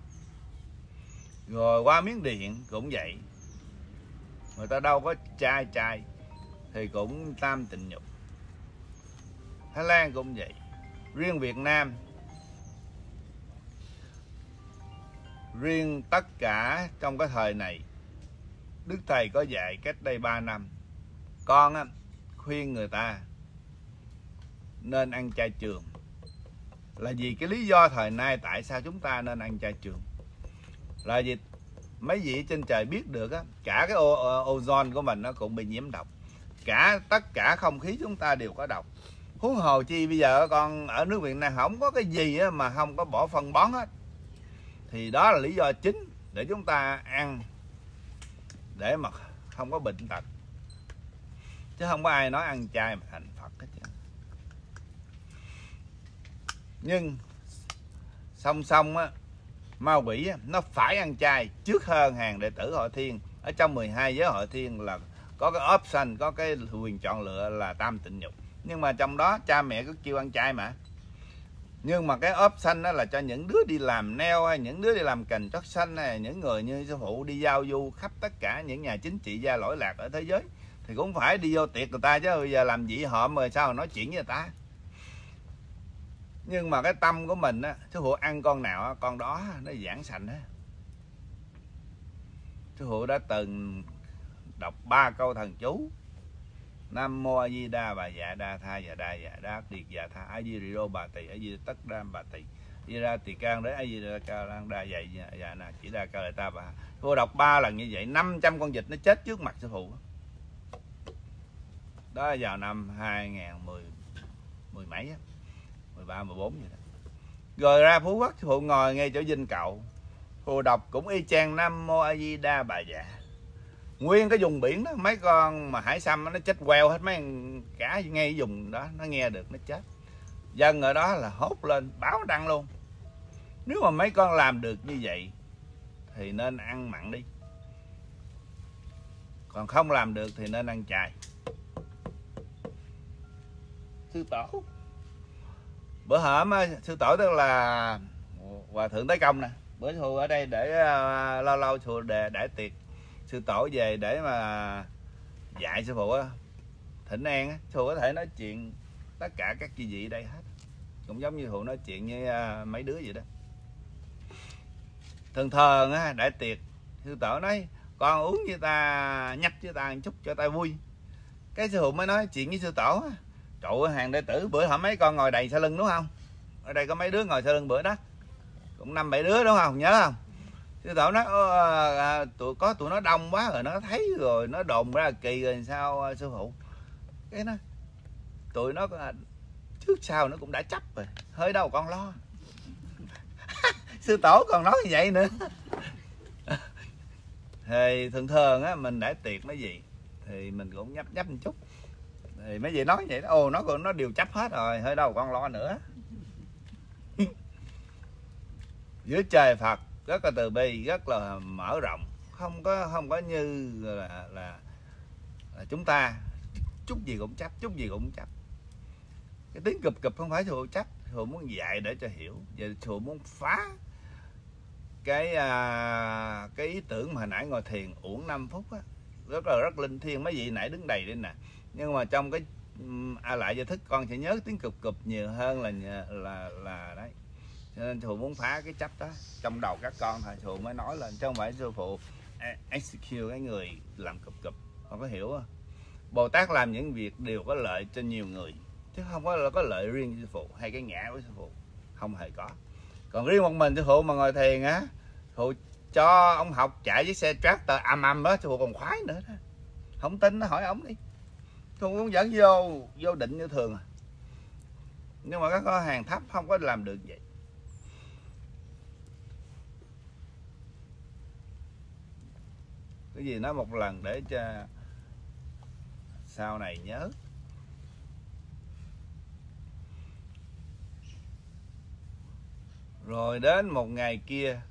Rồi qua Miến Điện cũng vậy, người ta đâu có chay thì cũng tam tịnh nhục. Thái Lan cũng vậy. Riêng Việt Nam, riêng tất cả trong cái thời này, Đức Thầy có dạy cách đây 3 năm, con khuyên người ta nên ăn chay trường. Là vì cái lý do thời nay tại sao chúng ta nên ăn chay trường là vì mấy vị trên trời biết được cả cái ozone của mình nó cũng bị nhiễm độc, tất cả không khí chúng ta đều có độc. Huống hồ chi bây giờ con ở nước Việt Nam không có cái gì mà không có bỏ phân bón hết. Thì đó là lý do chính để chúng ta ăn để mà không có bệnh tật, chứ không có ai nói ăn chay mà thành Phật hết. Nhưng song song ma quỷ nó phải ăn chay trước hơn hàng đệ tử Hội Thiên. Ở trong 12 giới Hội Thiên là có cái option, có cái quyền chọn lựa là tam tịnh nhục, nhưng mà trong đó cha mẹ cứ kêu ăn chay mà. Nhưng mà cái option đó là cho những đứa đi làm nail hay những đứa đi làm construction hay những người như sư phụ đi giao du khắp tất cả những nhà chính trị gia lỗi lạc ở thế giới thì cũng phải đi vô tiệc người ta chứ, bây giờ làm gì họ mà sao mà nói chuyện với người ta. Nhưng mà cái tâm của mình sư phụ ăn con nào con đó nó giảng sanh á. Sư phụ đã từng đọc 3 câu thần chú: Nam mô A Di Đà Bà Dạ Đa Tha Dạ Đa Dạ Đa Tiệt Dạ Tha A Di Rì Đô Bà Tỳ A Di Tất Đam Bà Tỳ Di Ra Tỳ Can Đế A Di Đà Ca Lan Đa Dạ Dạ Nà Chỉ Đa Ca Lệ Ta Bà. Sư phụ đọc 3 lần như vậy, 500 con vịt nó chết trước mặt sư phụ. Đó là vào năm 2010 mấy 13 14 vậy đó. Rồi ra Phú Quốc, sư phụ ngồi ngay chỗ dinh cậu, sư phụ đọc cũng y chang Nam mô A Di Đà Bà Dạ. Nguyên cái vùng biển đó, mấy con mà hải sâm nó chết queo hết, mấy cả ngay vùng đó nó nghe được nó chết. Dân ở đó là hốt lên báo đăng luôn. Nếu mà mấy con làm được như vậy thì nên ăn mặn đi, còn không làm được thì nên ăn chay. Sư tổ bữa hổm sư tổ tức là Hòa Thượng Tế Công nè, bữa sư ở đây để lâu lâu sư để tiệc sư tổ về để mà dạy sư phụ thỉnh an sư phụ có thể nói chuyện tất cả các chi vị đây hết, cũng giống như sư phụ nói chuyện với mấy đứa vậy đó. Thường đại tiệc sư tổ nói con uống với ta, nhấp với ta một chút cho ta vui. Cái sư phụ mới nói chuyện với sư tổ: Trời ơi, hàng đệ tử bữa hổm mấy con ngồi đầy sau lưng đúng không? Ở đây có mấy đứa ngồi sau lưng bữa đó, cũng 5-7 đứa đúng không, nhớ không? Sư tổ nói tụi nó đông quá rồi nó thấy rồi nó đồn ra kỳ rồi sao sư phụ? Cái nó tụi nó trước sau nó cũng đã chấp rồi, hơi đâu con lo. Sư tổ còn nói như vậy nữa. Thì thường mình để tiệc mấy gì thì mình cũng nhấp một chút, thì mấy gì nói vậy đó, nó đều chấp hết rồi, hơi đâu con lo nữa. giữa trời Phật rất là từ bi, rất là mở rộng, không có như là chúng ta chút gì cũng chấp, chút gì cũng chấp. Cái tiếng cụp không phải sư phụ chấp, sư phụ muốn dạy để cho hiểu, và sư phụ muốn phá cái ý tưởng mà hồi nãy ngồi thiền uổng 5 phút á, rất linh thiêng, mấy vị nãy đứng đầy đi nè, nhưng mà trong cái lại giờ thức con sẽ nhớ tiếng cụp nhiều hơn là đấy. Cho nên sư phụ muốn phá cái chấp đó trong đầu các con thôi, sư phụ mới nói lên, chứ không phải sư phụ execute cái người làm cụp. Con có hiểu không? Bồ Tát làm những việc đều có lợi cho nhiều người, chứ không có lợi riêng cho sư phụ hay cái ngã của sư phụ, không hề có. Còn riêng một mình sư phụ mà ngồi thiền á, sư phụ cho ông học chạy với xe tractor ầm đó, sư phụ còn khoái nữa đó. Không tin nó hỏi ông đi, sư phụ cũng dẫn vô định như thường à. Nhưng mà các con hàng thấp không có làm được vậy. Cái gì nói một lần để cho sau này nhớ. Rồi đến một ngày kia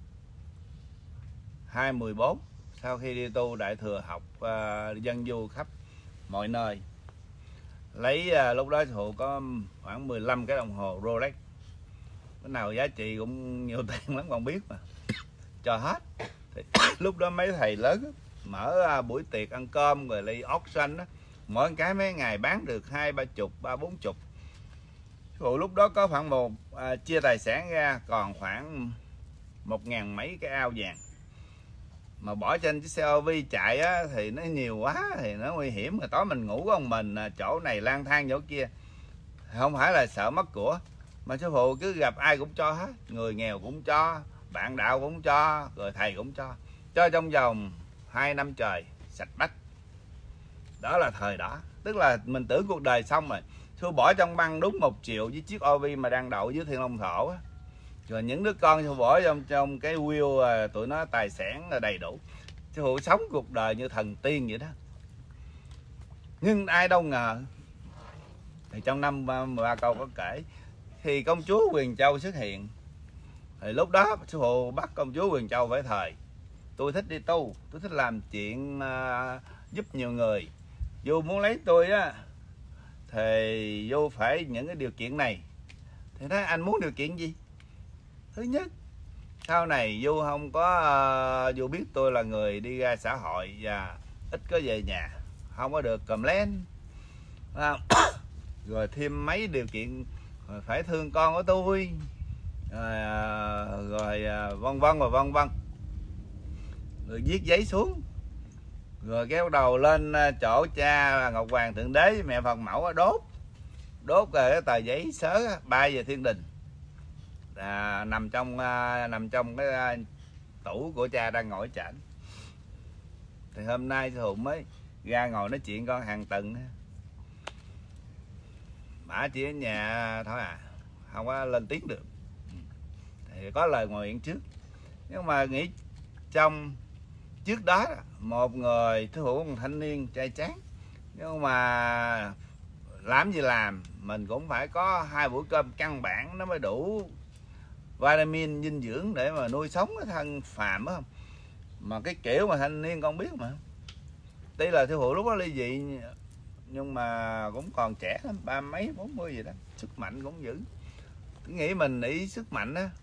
2014, sau khi đi tu Đại Thừa học dân du khắp mọi nơi, lấy lúc đó sư phụ có khoảng 15 cái đồng hồ Rolex, cái nào giá trị cũng nhiều tiền lắm còn biết mà, cho hết. Thì lúc đó mấy thầy lớn mở buổi tiệc ăn cơm rồi ly auction đó, mỗi cái mấy ngày bán được 20-30, 30-40. Sư phụ lúc đó có khoảng chia tài sản ra còn khoảng 1.000 mấy cái ao vàng, mà bỏ trên chiếc xe OV chạy á, thì nó nhiều quá thì nó nguy hiểm, rồi tối mình ngủ con mình chỗ này lang thang chỗ kia, không phải là sợ mất của, mà sư phụ cứ gặp ai cũng cho hết, người nghèo cũng cho, bạn đạo cũng cho, rồi thầy cũng cho trong vòng 2 năm trời sạch bách. Đó là thời đó, tức là mình tưởng cuộc đời xong rồi. Sư bỏ trong băng đúng 1 triệu với chiếc OV mà đang đậu dưới Thiên Long Thổ á. Rồi những đứa con sư bỏ trong cái wheel, tụi nó tài sản là đầy đủ. Sư phụ sống cuộc đời như thần tiên vậy đó. Nhưng ai đâu ngờ, thì trong năm 13 câu có kể, thì công chúa Huyền Châu xuất hiện, thì lúc đó sư phụ bắt công chúa Huyền Châu phải thời: tôi thích đi tu, tôi thích làm chuyện giúp nhiều người, vô muốn lấy tôi á thì vô phải những cái điều kiện này. Thì nói anh muốn điều kiện gì? Thứ nhất, sau này vô không có vô biết tôi là người đi ra xã hội và ít có về nhà, không có được cầm lên, rồi thêm mấy điều kiện, rồi phải thương con của tôi, rồi vân vân và vân vân, rồi viết giấy xuống, rồi kéo đầu lên chỗ cha Ngọc Hoàng Thượng Đế mẹ Phật Mẫu đốt rồi cái tờ giấy sớ bay về thiên đình, nằm trong cái tủ của cha đang ngồi chảnh. Thì hôm nay sư phụ mới ra ngồi nói chuyện con hàng Tần, bả chỉ ở nhà thôi à, không có lên tiếng được, thì có lời ngồi hiện trước. Nhưng mà nghĩ trong trước đó một người sư phụ, một thanh niên trai tráng, nhưng mà làm gì làm mình cũng phải có 2 bữa cơm căn bản nó mới đủ vitamin dinh dưỡng để mà nuôi sống cái thân phàm đó không. Mà cái kiểu mà thanh niên con biết mà, tuy là sư phụ lúc đó ly dị nhưng mà cũng còn trẻ lắm, 30 mấy 40 gì đó, sức mạnh cũng dữ. Cứ nghĩ mình ý sức mạnh á,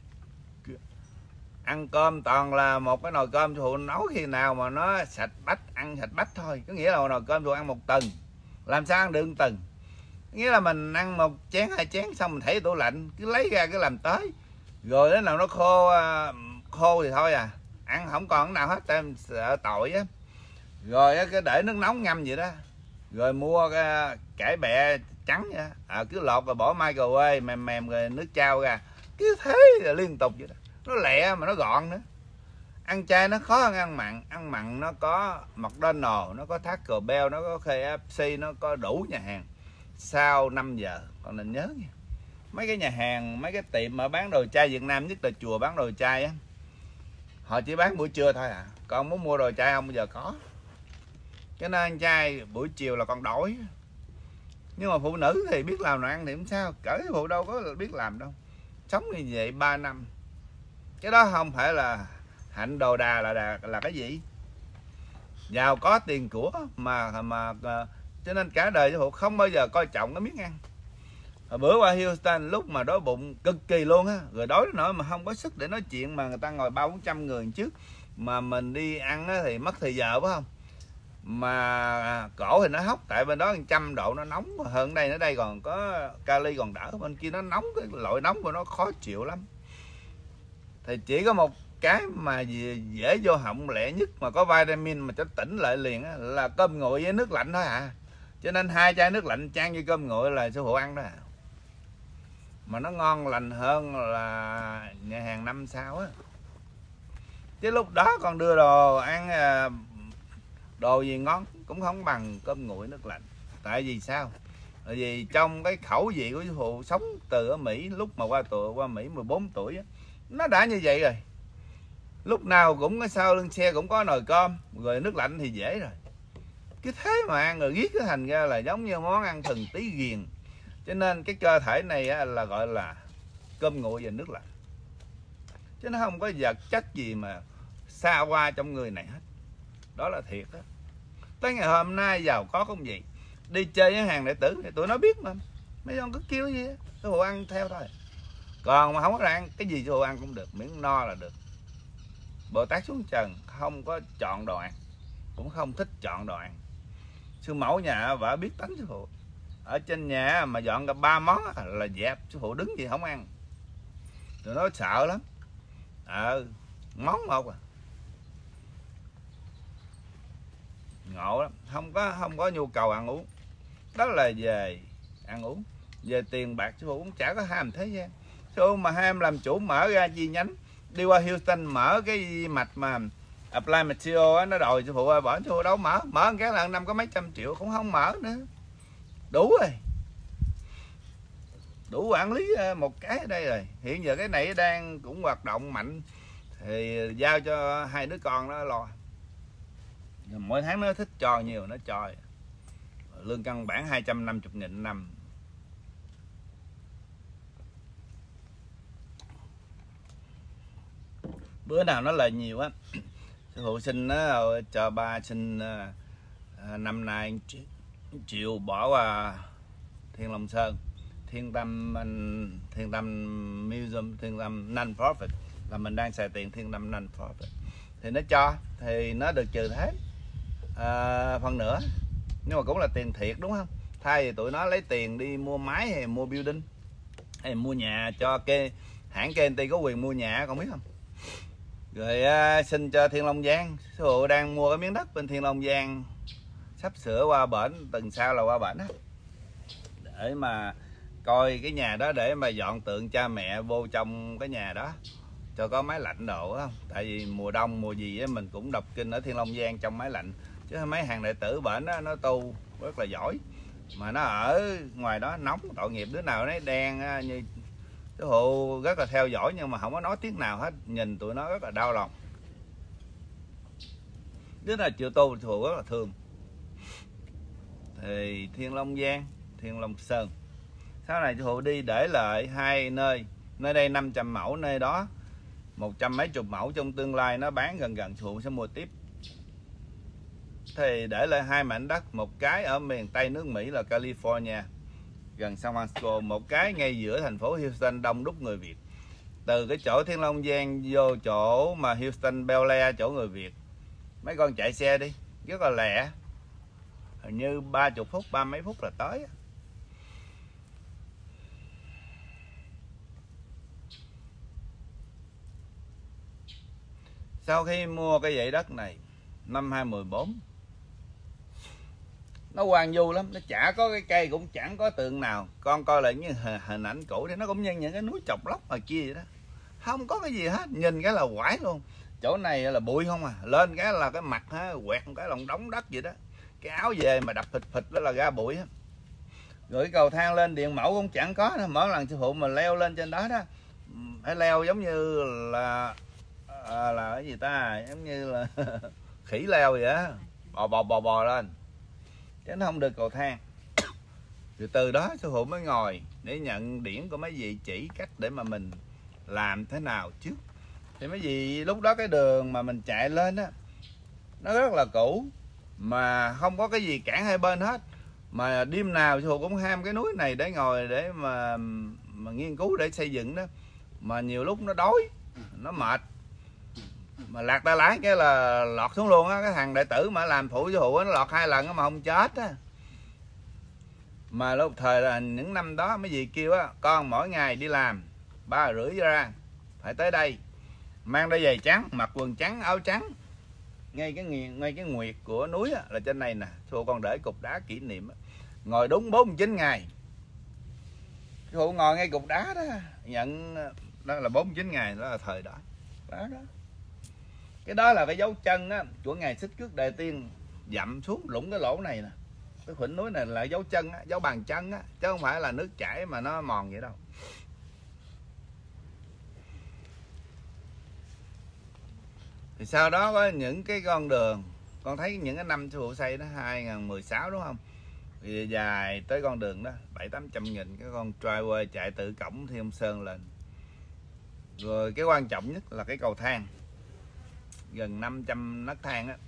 ăn cơm toàn là một cái nồi cơm sư phụ nấu khi nào mà nó sạch bách, ăn sạch bách thôi, có nghĩa là nồi cơm sư phụ ăn 1 tuần, làm sao ăn được 1 tuần. Nghĩa là mình ăn 1 chén 2 chén xong mình thấy tủ lạnh, cứ lấy ra cứ làm tới, rồi đến nào nó khô thì thôi à, ăn không còn cái nào hết, em sợ tội á. Rồi cái để nước nóng ngâm vậy đó, rồi mua cái cải bẹ trắng vậy đó, cứ lột rồi bỏ microwave mềm mềm rồi nước trao ra, cứ thế là liên tục vậy đó. Nó lẹ mà nó gọn nữa. Ăn chay nó khó hơn ăn mặn nó có McDonald's, nó có Taco Bell, nó có KFC, nó có đủ nhà hàng sau 5 giờ. Còn nên nhớ nha, mấy cái nhà hàng, mấy cái tiệm mà bán đồ chay Việt Nam, nhất là chùa bán đồ chay á, họ chỉ bán buổi trưa thôi à. Con muốn mua đồ chay không bao giờ có. Cho nên ăn chay buổi chiều là con đói. Nhưng mà phụ nữ thì biết làm nào ăn thì không sao, cỡ phụ đâu có biết làm đâu. Sống như vậy 3 năm Cái đó không phải là hạnh đồ đà là cái gì? Giàu có tiền của mà cho nên cả đời sư phụ không bao giờ coi trọng cái miếng ăn. Hồi bữa qua Houston lúc mà đói bụng cực kỳ luôn á, rồi đói nổi mà không có sức để nói chuyện, mà người ta ngồi 300-400 người trước mà mình đi ăn á thì mất thời giờ phải không? Mà cổ thì nó hóc, tại bên đó 100 độ nó nóng hơn đây, ở đây còn có kali còn đỡ, bên kia nó nóng, cái loại nóng của nó khó chịu lắm. Thì chỉ có một cái mà dễ vô họng lẹ nhất mà có vitamin mà cho tỉnh lại liền á, là cơm nguội với nước lạnh thôi à. Cho nên 2 chai nước lạnh chan với cơm nguội là sư phụ ăn đó à. Mà nó ngon lành hơn là nhà hàng 5 sao á. Chứ lúc đó còn đưa đồ ăn đồ gì ngon cũng không bằng cơm nguội nước lạnh. Tại vì sao? Tại vì trong cái khẩu vị của sư phụ sống từ ở Mỹ, lúc mà qua Mỹ 14 tuổi á, nó đã như vậy rồi. Lúc nào cũng ở sau lưng xe cũng có nồi cơm, rồi nước lạnh thì dễ rồi. Cứ thế mà ăn rồi ghét cái thành ra là giống như món ăn thần tí ghiền. Cho nên cái cơ thể này á, là gọi là cơm nguội và nước lạnh. Chứ nó không có vật chất gì mà xa qua trong người này hết. Đó là thiệt đó. Tới ngày hôm nay giàu có không gì, đi chơi với hàng đệ tử thì tụi nó biết mà. Mấy ông cứ kêu gì á, sư phụ ăn theo thôi. Còn mà không có ăn cái gì sư phụ ăn cũng được, miễn no là được. Bồ Tát xuống trần không có chọn đồ ăn, cũng không thích chọn đồ ăn. Sư mẫu nhà vợ biết tánh sư phụ, ở trên nhà mà dọn cả 3 món là dẹp, sư phụ đứng gì không ăn. Tụi nó sợ lắm. Món một à, ngộ lắm, không có nhu cầu ăn uống. Đó là về ăn uống. Về tiền bạc sư phụ cũng chả có ham thế gian. Sư phụ mà ham làm chủ mở ra chi nhánh, đi qua Houston mở cái mạch mà Apply Material á, nó đòi sư phụ ơi, bỏ sư phụ đâu mở cái là năm có mấy trăm triệu cũng không mở nữa. Đủ rồi, đủ quản lý một cái ở đây rồi. Hiện giờ cái này đang cũng hoạt động mạnh thì giao cho 2 đứa con nó lo. Mỗi tháng nó thích cho nhiều nó cho. Lương căn bản 250.000 năm. Bữa nào nó lời nhiều á, sư phụ xin cho ba xin năm nay chịu bỏ qua Thiên Long Sơn, Thiên Tâm Museum, Thiên Tâm non-profit, là mình đang xài tiền Thiên Tâm non-profit, thì nó cho thì nó được trừ thuế phần nữa, nhưng mà cũng là tiền thiệt đúng không? Thay vì tụi nó lấy tiền đi mua máy hay mua building hay mua nhà cho hãng KNT có quyền mua nhà, con biết không? Rồi xin cho Thiên Long Giang, sư phụ đang mua cái miếng đất bên Thiên Long Giang, sắp sửa qua bển, tuần sau là qua bển á, để mà coi cái nhà đó, để mà dọn tượng cha mẹ vô trong cái nhà đó cho có máy lạnh độ không? Tại vì mùa đông mùa gì á mình cũng đọc kinh ở Thiên Long Giang trong máy lạnh, chứ mấy hàng đệ tử bển đó nó tu rất là giỏi, mà nó ở ngoài đó nóng tội nghiệp, đứa nào nấy đen như sư phụ rất là theo dõi nhưng mà không có nói tiếng nào hết, nhìn tụi nó rất là đau lòng. Đứa nào chịu tu sư phụ rất là thương. Thì Thiên Long Giang, Thiên Long Sơn, sau này sư phụ đi để lại 2 nơi, nơi đây 500 mẫu, nơi đó 100 mấy chục mẫu, trong tương lai nó bán gần sư phụ sẽ mua tiếp. Thì để lại 2 mảnh đất, một cái ở miền Tây nước Mỹ là California gần San Francisco, một cái ngay giữa thành phố Houston đông đúc người Việt. Từ cái chỗ Thiên Long Giang vô chỗ mà Houston Bel Air chỗ người Việt, mấy con chạy xe đi rất là lẹ, hình như 30 phút, 30 mấy phút là tới. Sau khi mua cái dãy đất này năm 2014, nó hoang vu lắm, nó chả có cái cây, cũng chẳng có tượng nào. Con coi lại những hình ảnh cũ thì nó cũng như những cái núi chọc lóc ngoài kia vậy đó, không có cái gì hết, nhìn cái là quải luôn. Chỗ này là bụi không à, lên cái là cái mặt quẹt một cái lòng đống đất vậy đó, cái áo về mà đập phịch đó là ra bụi á. Rồi cái cầu thang lên điện mẫu cũng chẳng có nữa. Mỗi lần sư phụ mà leo lên trên đó đó phải leo giống như là cái gì ta, giống như là khỉ leo vậy á, bò lên chứ nó không được cầu thang. Rồi từ đó sư phụ mới ngồi để nhận điển của mấy vị chỉ cách để mà mình làm thế nào trước Thì mấy gì lúc đó cái đường mà mình chạy lên á nó rất là cũ, mà không có cái gì cản hai bên hết, mà đêm nào sư phụ cũng ham cái núi này để ngồi để mà nghiên cứu để xây dựng đó. Mà nhiều lúc nó đói, nó mệt, mà lạc ta lái cái là lọt xuống luôn á. Cái thằng đệ tử mà làm phụ sư phụ nó lọt 2 lần mà không chết á. Mà lúc thời là những năm đó mấy dì kêu á, con mỗi ngày đi làm 3 giờ rưỡi ra phải tới đây, mang đôi giày trắng, mặc quần trắng, áo trắng. Ngay cái nguyệt của núi á, là trên này nè, sư phụ còn để cục đá kỷ niệm á. Ngồi đúng 49 ngày. Sư phụ ngồi ngay cục đá đó, nhận đó là 49 ngày, đó là thời đó. Đó. Cái đó là cái dấu chân á của ngày Xích Cước Đề Tiên dặm xuống lũng cái lỗ này nè. Cái khuynh núi này là dấu chân á, dấu bàn chân á, chứ không phải là nước chảy mà nó mòn vậy đâu. Thì sau đó có những cái con đường, con thấy những cái năm sư phụ xây đó 2016 đúng không? Thì dài tới con đường đó 700-800 nghìn, cái con driveway chạy từ cổng Thiên Ông Sơn lên. Rồi cái quan trọng nhất là cái cầu thang, gần 500 nấc thang á.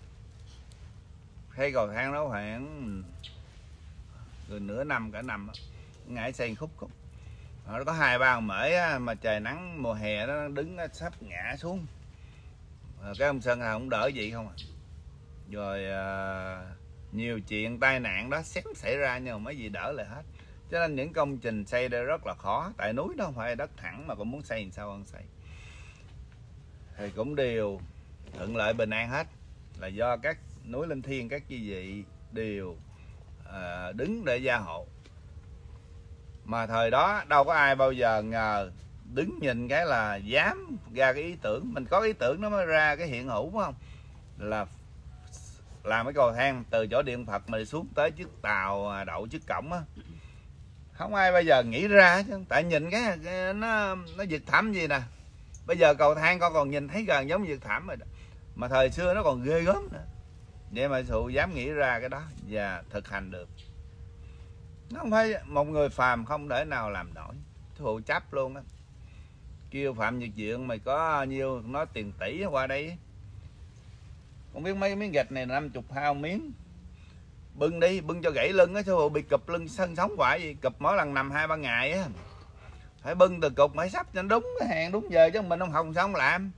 Cái cầu thang đó khoảng gần nửa năm, cả năm á, ngải xây khúc. Nó có 2-3 mễ á, mà trời nắng mùa hè nó đứng nó sắp ngã xuống. Cái ông Sơn không đỡ gì không à. Rồi nhiều chuyện tai nạn đó xảy ra nhưng mà mấy gì đỡ lại hết. Cho nên những công trình xây đây rất là khó. Tại núi đó không phải đất thẳng mà cũng muốn xây làm sao không xây. Thì cũng đều thuận lợi bình an hết. Là do các núi linh thiêng, các chư vị đều đứng để gia hộ. Mà thời đó đâu có ai bao giờ ngờ đứng nhìn cái là dám ra cái ý tưởng. Mình có ý tưởng nó mới ra cái hiện hữu phải không? Là làm cái cầu thang từ chỗ Điện Phật mà xuống tới chiếc tàu đậu trước cổng á. Không ai bao giờ nghĩ ra chứ. Tại nhìn cái nó vực thẳm gì nè. Bây giờ cầu thang con còn nhìn thấy gần giống vực thẳm rồi đó. Mà thời xưa nó còn ghê gớm nữa. Vậy mà sự dám nghĩ ra cái đó và thực hành được. Nó không phải một người phàm không thể nào làm nổi. Phụ chấp luôn á. Kêu Phạm Nhật Diện mày có nhiêu nói tiền tỷ qua đây. Không biết mấy miếng gạch này 50 hao miếng. Bưng đi, bưng cho gãy lưng á. Sư phụ bị cụp lưng sân sống hoài gì. Cụp mỗi lần nằm 2-3 ngày á. Phải bưng từ cục phải sắp cho đúng cái hàng đúng giờ chứ mình không sao không làm.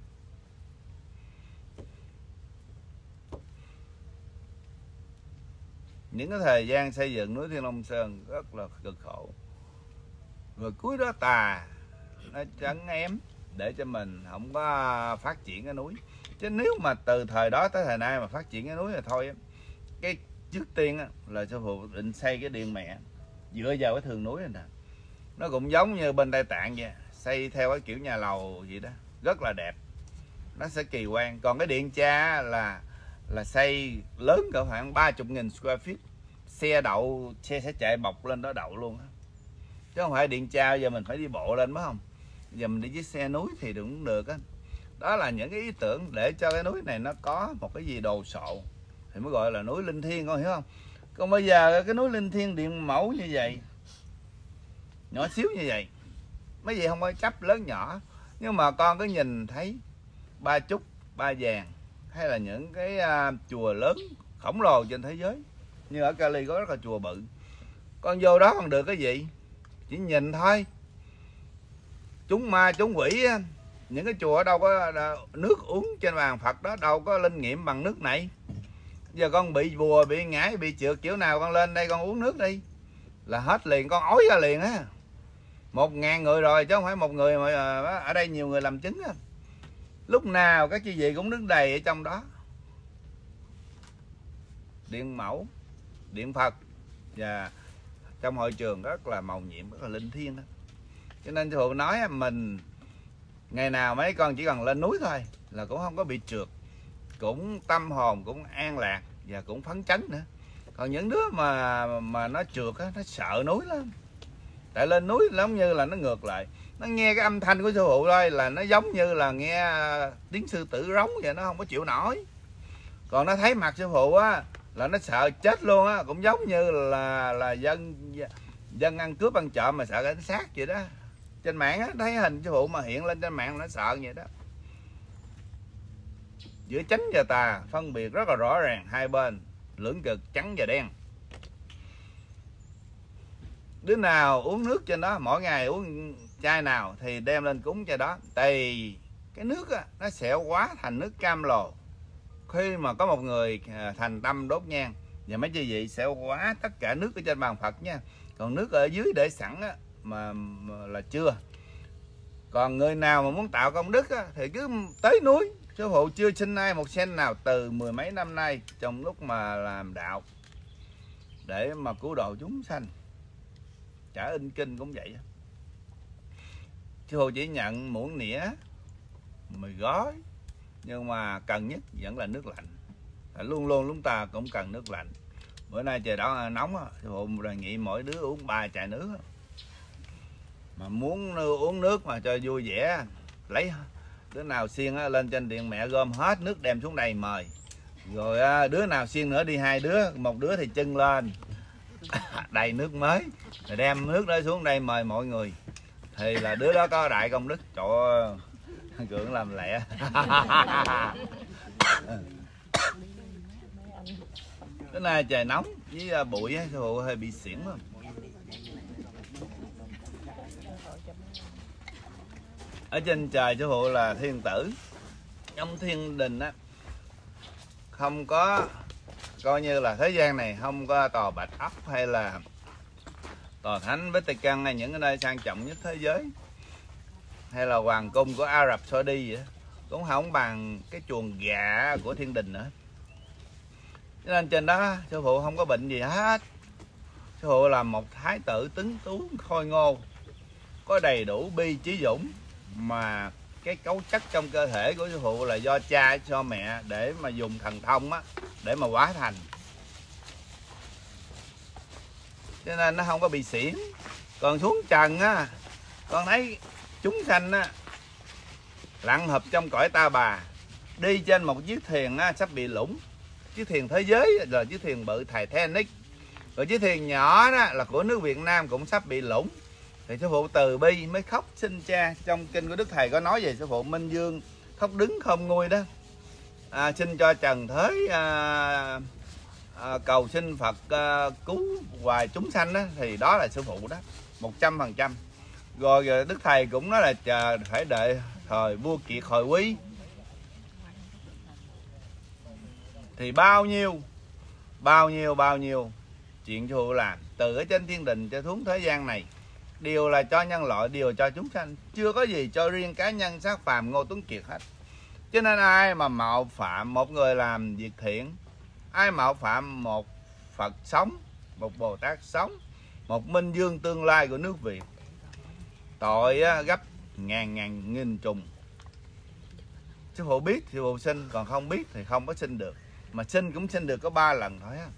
Những cái thời gian xây dựng núi Thiên Long Sơn rất là cực khổ. Rồi cuối đó tà nó trấn ém để cho mình không có phát triển cái núi. Chứ nếu mà từ thời đó tới thời nay mà phát triển cái núi là thôi. Cái trước tiên á, là sư phụ định xây cái điện mẹ dựa vào cái thường núi này nè. Nó cũng giống như bên Tây Tạng vậy, xây theo cái kiểu nhà lầu vậy đó, rất là đẹp, nó sẽ kỳ quan. Còn cái điện cha là xây lớn cỡ khoảng 30.000 square feet, xe đậu, xe sẽ chạy bọc lên đó đậu luôn á. Chứ không phải điện cha giờ mình phải đi bộ lên phải không? Giờ mình đi với xe núi thì cũng được á. Đó là những cái ý tưởng để cho cái núi này nó có một cái gì đồ sộ thì mới gọi là núi linh thiêng, con hiểu không? Còn bây giờ cái núi linh thiêng điện mẫu như vậy, nhỏ xíu như vậy, mấy gì không có chấp lớn nhỏ, nhưng mà con cứ nhìn thấy Ba Chúc, Ba Vàng hay là những cái chùa lớn khổng lồ trên thế giới, như ở Cali có rất là chùa bự, con vô đó còn được cái gì, chỉ nhìn thôi. Chúng ma chúng quỷ, những cái chùa đâu có nước uống trên bàn Phật đó, đâu có linh nghiệm bằng nước này. Giờ con bị bùa, bị ngải, bị trượt kiểu nào con lên đây con uống nước đi là hết liền, con ói ra liền á. 1.000 người rồi chứ không phải một người, mà ở đây nhiều người làm chứng á. Lúc nào các chị vị cũng đứng đầy ở trong đó. Điện mẫu, điện Phật và trong hội trường rất là màu nhiệm, rất là linh thiêng đó. Cho nên thầy nói mình ngày nào mấy con chỉ cần lên núi thôi là cũng không có bị trượt, cũng tâm hồn cũng an lạc và cũng phấn chấn nữa. Còn những đứa mà nó trượt á, nó sợ núi lắm. Tại lên núi giống như là nó ngược lại, nó nghe cái âm thanh của sư phụ thôi là nó giống như là nghe tiếng sư tử rống vậy, nó không có chịu nổi. Còn nó thấy mặt sư phụ á là nó sợ chết luôn á, cũng giống như là dân ăn cướp ăn trộm mà sợ cảnh sát vậy đó. Trên mạng á, thấy hình sư phụ mà hiện lên trên mạng nó sợ vậy đó. giữa chánh và tà, phân biệt rất là rõ ràng, hai bên lưỡng cực trắng và đen. Đứa nào uống nước trên đó, mỗi ngày uống chai nào thì đem lên cúng chai đó, thì cái nước á, nó sẽ hóa thành nước cam lồ. Khi mà có một người thành tâm đốt nhang và mấy chư vị sẽ hóa tất cả nước ở trên bàn Phật nha. Còn nước ở dưới để sẵn á, mà là chưa. Còn người nào mà muốn tạo công đức á, thì cứ tới núi. Sư phụ chưa xin ai một sen nào từ mười mấy năm nay trong lúc mà làm đạo để mà cứu độ chúng sanh. Trả in kinh cũng vậy. Sư phụ chỉ nhận muỗng nĩa, mì gói, nhưng mà cần nhất vẫn là nước lạnh. Luôn luôn chúng ta cũng cần nước lạnh. Bữa nay trời đó nóng, sư phụ đề nghị mỗi đứa uống 3 chai nước. Mà muốn uống nước mà cho vui vẻ, lấy đứa nào xiên lên trên điện mẹ gom hết nước đem xuống đây mời. Rồi đứa nào xiên nữa đi 2 đứa, một đứa thì chân lên đầy nước mới, rồi đem nước đó xuống đây mời mọi người, thì là đứa đó có đại công đức. Trời ơi, Cường làm lẹ. Cái nay trời nóng với bụi á, sư phụ hơi bị xỉn lắm. Ở trên trời sư phụ là thiên tử, trong thiên đình á không có, coi như là thế gian này không có tòa Bạch Ốc hay là tòa Thánh Vatican hay những cái nơi sang trọng nhất thế giới, hay là hoàng cung của Ả Rập Saudi vậy, cũng không bằng cái chuồng gà của thiên đình nữa. Cho nên trên đó sư phụ không có bệnh gì hết. Sư phụ là một thái tử tuấn tú khôi ngô, có đầy đủ bi trí dũng, mà cái cấu chất trong cơ thể của sư phụ là do cha cho mẹ để mà dùng thần thông á để mà hóa thành, cho nên nó không có bị xỉn. Còn xuống trần á, con thấy chúng sanh á lặn hợp trong cõi ta bà, đi trên một chiếc thuyền á sắp bị lũng. Chiếc thuyền thế giới là chiếc thuyền bự Titanic, rồi chiếc thuyền nhỏ đó là của nước Việt Nam cũng sắp bị lũng. Thì sư phụ từ bi mới khóc xin cha. Trong kinh của Đức Thầy có nói về sư phụ Minh Dương khóc đứng không nguôi đó, xin cho trần thế cầu xin Phật cứu hoài chúng sanh đó, thì đó là sư phụ đó 100%. Rồi Đức Thầy cũng nói là chờ phải đợi thời vua Kiệt hồi quý, thì bao nhiêu chuyện sư phụ làm từ ở trên thiên đình cho xuống thế gian này đều là cho nhân loại, đều cho chúng sanh, chưa có gì cho riêng cá nhân xác phàm Ngô Tuấn Kiệt hết. Cho nên ai mà mạo phạm một người làm việc thiện, ai mạo phạm một Phật sống, một Bồ Tát sống, một Minh Dương tương lai của nước Việt, tội gấp ngàn nghìn trùng. Sư phụ biết sư phụ xin, còn không biết thì không có xin được, mà xin cũng xin được có 3 lần thôi á.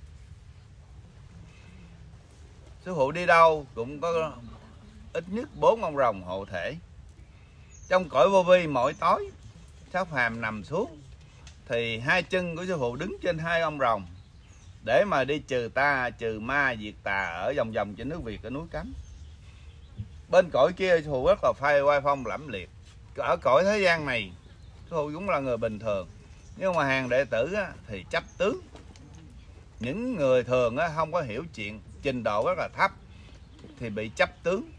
Sư phụ đi đâu cũng có ít nhất 4 ông rồng hộ thể. Trong cõi vô vi mỗi tối xác phàm nằm xuống thì 2 chân của sư phụ đứng trên 2 ông rồng để mà đi trừ ta, trừ ma, diệt tà ở vòng vòng trên nước Việt ở núi Cấm. Bên cõi kia sư phụ rất là phai oai phong lẫm liệt. Ở cõi thế gian này sư phụ cũng là người bình thường, nhưng mà hàng đệ tử thì chấp tướng. Những người thường không có hiểu chuyện, trình độ rất là thấp thì bị chấp tướng.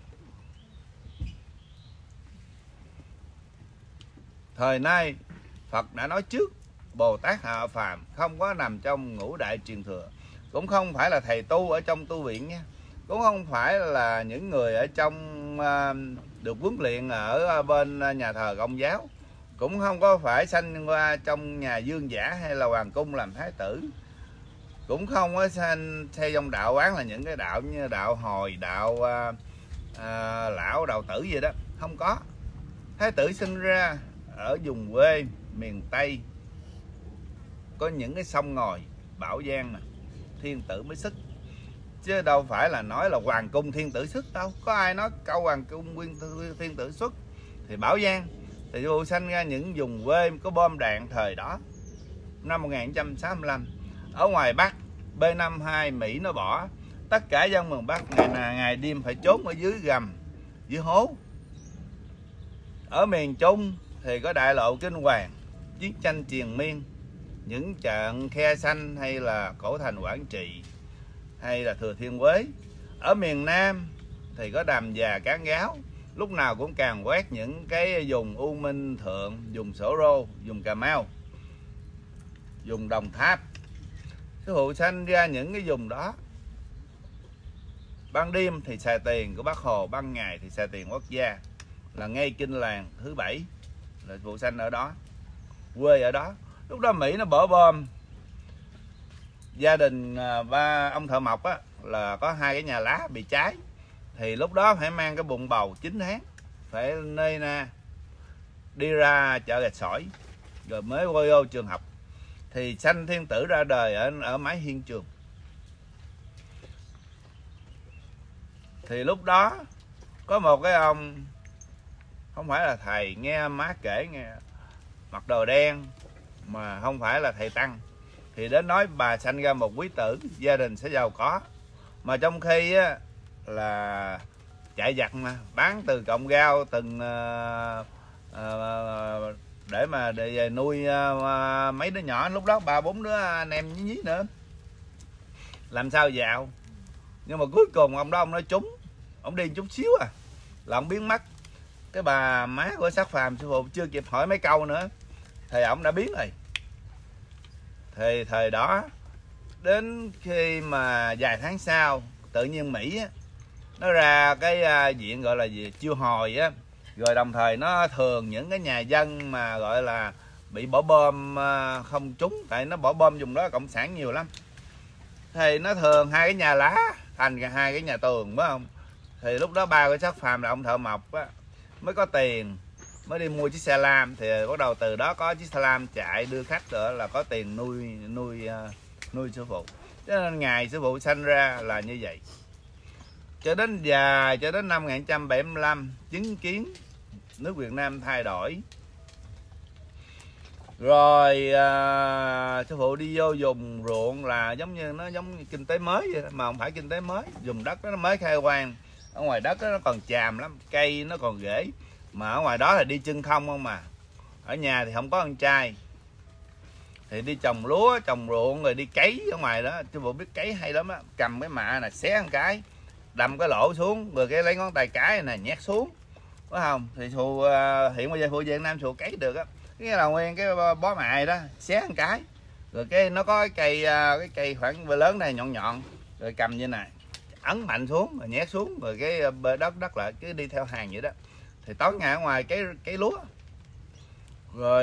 Thời nay Phật đã nói trước, Bồ Tát hạ phàm không có nằm trong ngũ đại truyền thừa, cũng không phải là thầy tu ở trong tu viện nha, cũng không phải là những người ở trong được huấn luyện ở bên nhà thờ Công giáo, cũng không có phải sanh qua trong nhà vương giả hay là hoàng cung làm thái tử, cũng không có sanh theo trong đạo quán là những cái đạo như đạo Hồi, đạo Lão, đạo Tử gì đó, không có. Thái tử sinh ra ở vùng quê miền Tây, có những cái sông ngòi Bảo Giang nè, thiên tử mới xuất, chứ đâu phải là nói là hoàng cung thiên tử xuất đâu. Có ai nói câu hoàng cung thiên tử xuất thì Bảo Giang. Thì vô sanh ra những vùng quê có bom đạn thời đó, năm 1965. Ở ngoài Bắc B-52 Mỹ nó bỏ, tất cả dân miền Bắc ngày đêm phải trốn ở dưới gầm, dưới hố. Ở miền Trung thì có đại lộ Kinh Hoàng, chiến tranh triền miên, những trận Khe Sanh hay là Cổ Thành Quảng Trị hay là Thừa Thiên Huế. Ở miền Nam thì có Đàm Già Cán Gáo, lúc nào cũng càn quét những cái vùng U Minh Thượng, vùng Sổ Rô, vùng Cà Mau, vùng Đồng Tháp. Sư phụ sanh ra những cái vùng đó. Ban đêm thì xài tiền của Bác Hồ, ban ngày thì xài tiền quốc gia, là ngay kinh làng thứ 7 là phụ sanh ở đó, quê ở đó. Lúc đó Mỹ nó bỏ bom. Gia đình ba ông thợ mộc á, là có 2 cái nhà lá bị cháy, thì lúc đó phải mang cái bụng bầu 9 tháng, phải nơi na đi ra chợ Gạch Sỏi rồi mới vô trường học. Thì sanh thiên tử ra đời ở mái hiên trường. Thì lúc đó có một cái ông, không phải là thầy, nghe má kể, nghe mặc đồ đen mà không phải là thầy tăng, thì đến nói bà sanh ra một quý tử, gia đình sẽ giàu có. Mà trong khi á, là chạy giặc mà bán từ cọng rau từng để mà để nuôi mấy đứa nhỏ, lúc đó 3-4 đứa anh em nhí nữa, làm sao giàu. Nhưng mà cuối cùng ông đó ông nói trúng, ông đi chút xíu là ông biến mất. Cái bà má của Sát Phàm, sư phụ chưa kịp hỏi mấy câu nữa thì ông đã biến rồi. Thì thời đó đến khi mà vài tháng sau, tự nhiên Mỹ á, nó ra cái diện gọi là gì, chiêu hồi á, rồi đồng thời nó thường những cái nhà dân mà gọi là bị bỏ bom không trúng, tại nó bỏ bom vùng đó cộng sản nhiều lắm, thì nó thường 2 cái nhà lá thành 2 cái nhà tường, phải không? Thì lúc đó ba của Sát Phàm là ông thợ mộc á, mới có tiền mới đi mua chiếc xe lam, thì bắt đầu từ đó có chiếc xe lam chạy đưa khách nữa, là có tiền nuôi sư phụ. Cho nên ngày sư phụ sanh ra là như vậy. Cho đến năm 1975 chứng kiến nước Việt Nam thay đổi. Rồi sư phụ đi vô vùng ruộng là giống như kinh tế mới vậy đó, mà không phải kinh tế mới, vùng đất đó nó mới khai hoang. Ở ngoài đất đó nó còn chàm lắm, cây nó còn rễ, mà ở ngoài đó là đi chân không không mà. Ở nhà thì không có con trai, thì đi trồng lúa trồng ruộng rồi đi cấy ở ngoài đó. Sư phụ biết cấy hay lắm á, cầm cái mạ này xé một cái, đâm cái lỗ xuống, rồi cái lấy ngón tay cái này nhét xuống, phải không? Thì sư hiện bây giờ phụ Việt Nam sư cấy được á, cái là nguyên cái bó mại đó xé một cái, rồi cái nó có cái cây khoảng lớn này nhọn nhọn, rồi cầm như này ấn mạnh xuống rồi nhét xuống, rồi cái đất lại cứ đi theo hàng vậy đó. Thì tối ngày ở ngoài cái lúa, rồi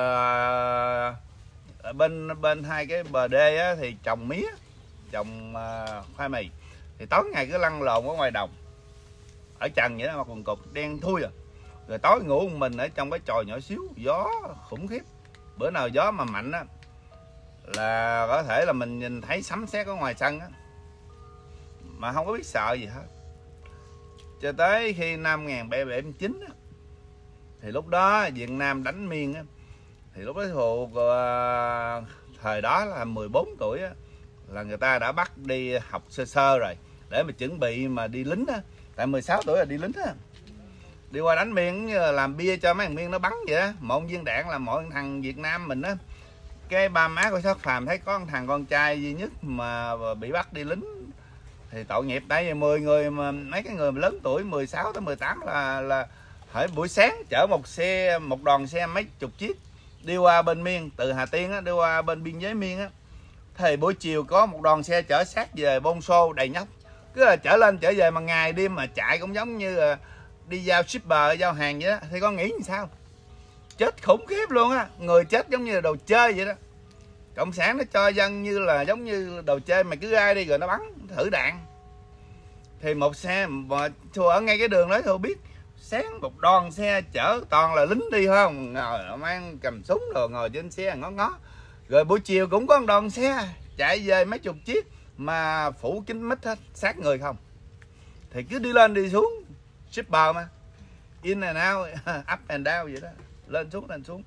bên 2 cái bờ đê á, thì trồng mía, trồng khoai mì. Thì tối ngày cứ lăn lộn ở ngoài đồng, ở trần vậy đó, mà quần cục đen thui à. Rồi tối ngủ một mình ở trong cái chòi nhỏ xíu, gió khủng khiếp. Bữa nào gió mà mạnh á là có thể là mình nhìn thấy sấm sét ở ngoài sân á, mà không có biết sợ gì hết. Cho tới khi năm 1979 á, thì lúc đó Việt Nam đánh Miên á, thì lúc đó phụ thời đó là 14 tuổi á, là người ta đã bắt đi học sơ sơ rồi để mà chuẩn bị mà đi lính á. Tại 16 tuổi là đi lính á, đi qua đánh Miên như là làm bia cho mấy thằng Miên nó bắn vậy á. Một viên đạn là mọi thằng Việt Nam mình á. Cái ba má của Sát Phàm thấy có thằng con trai duy nhất mà bị bắt đi lính thì tội nghiệp. Tại vì 10 người mà mấy cái người mà lớn tuổi 16 tới 18 là hỏi buổi sáng chở một đoàn xe mấy chục chiếc đi qua bên Miên, từ Hà Tiên á, đi qua bên biên giới Miên á. Thì buổi chiều có một đoàn xe chở sát về Bôn Xô đầy nhóc, cứ là chở lên chở về, mà ngày đêm mà chạy cũng giống như đi giao shipper giao hàng vậy đó. Thì con nghĩ như sao? Chết khủng khiếp luôn á, người chết giống như là đồ chơi vậy đó. Cộng sản nó cho dân như là giống như đồ chơi, mày cứ ai đi rồi nó bắn thử đạn. Thì một xe mà ở ngay cái đường đó thôi biết, sáng một đoàn xe chở toàn là lính đi không, ngồi mang cầm súng rồi ngồi trên xe ngó ngó. Rồi buổi chiều cũng có một đoàn xe chạy về mấy chục chiếc mà phủ kín mít hết, sát người không. Thì cứ đi lên đi xuống, shipper mà, in and out, up and down vậy đó, lên xuống.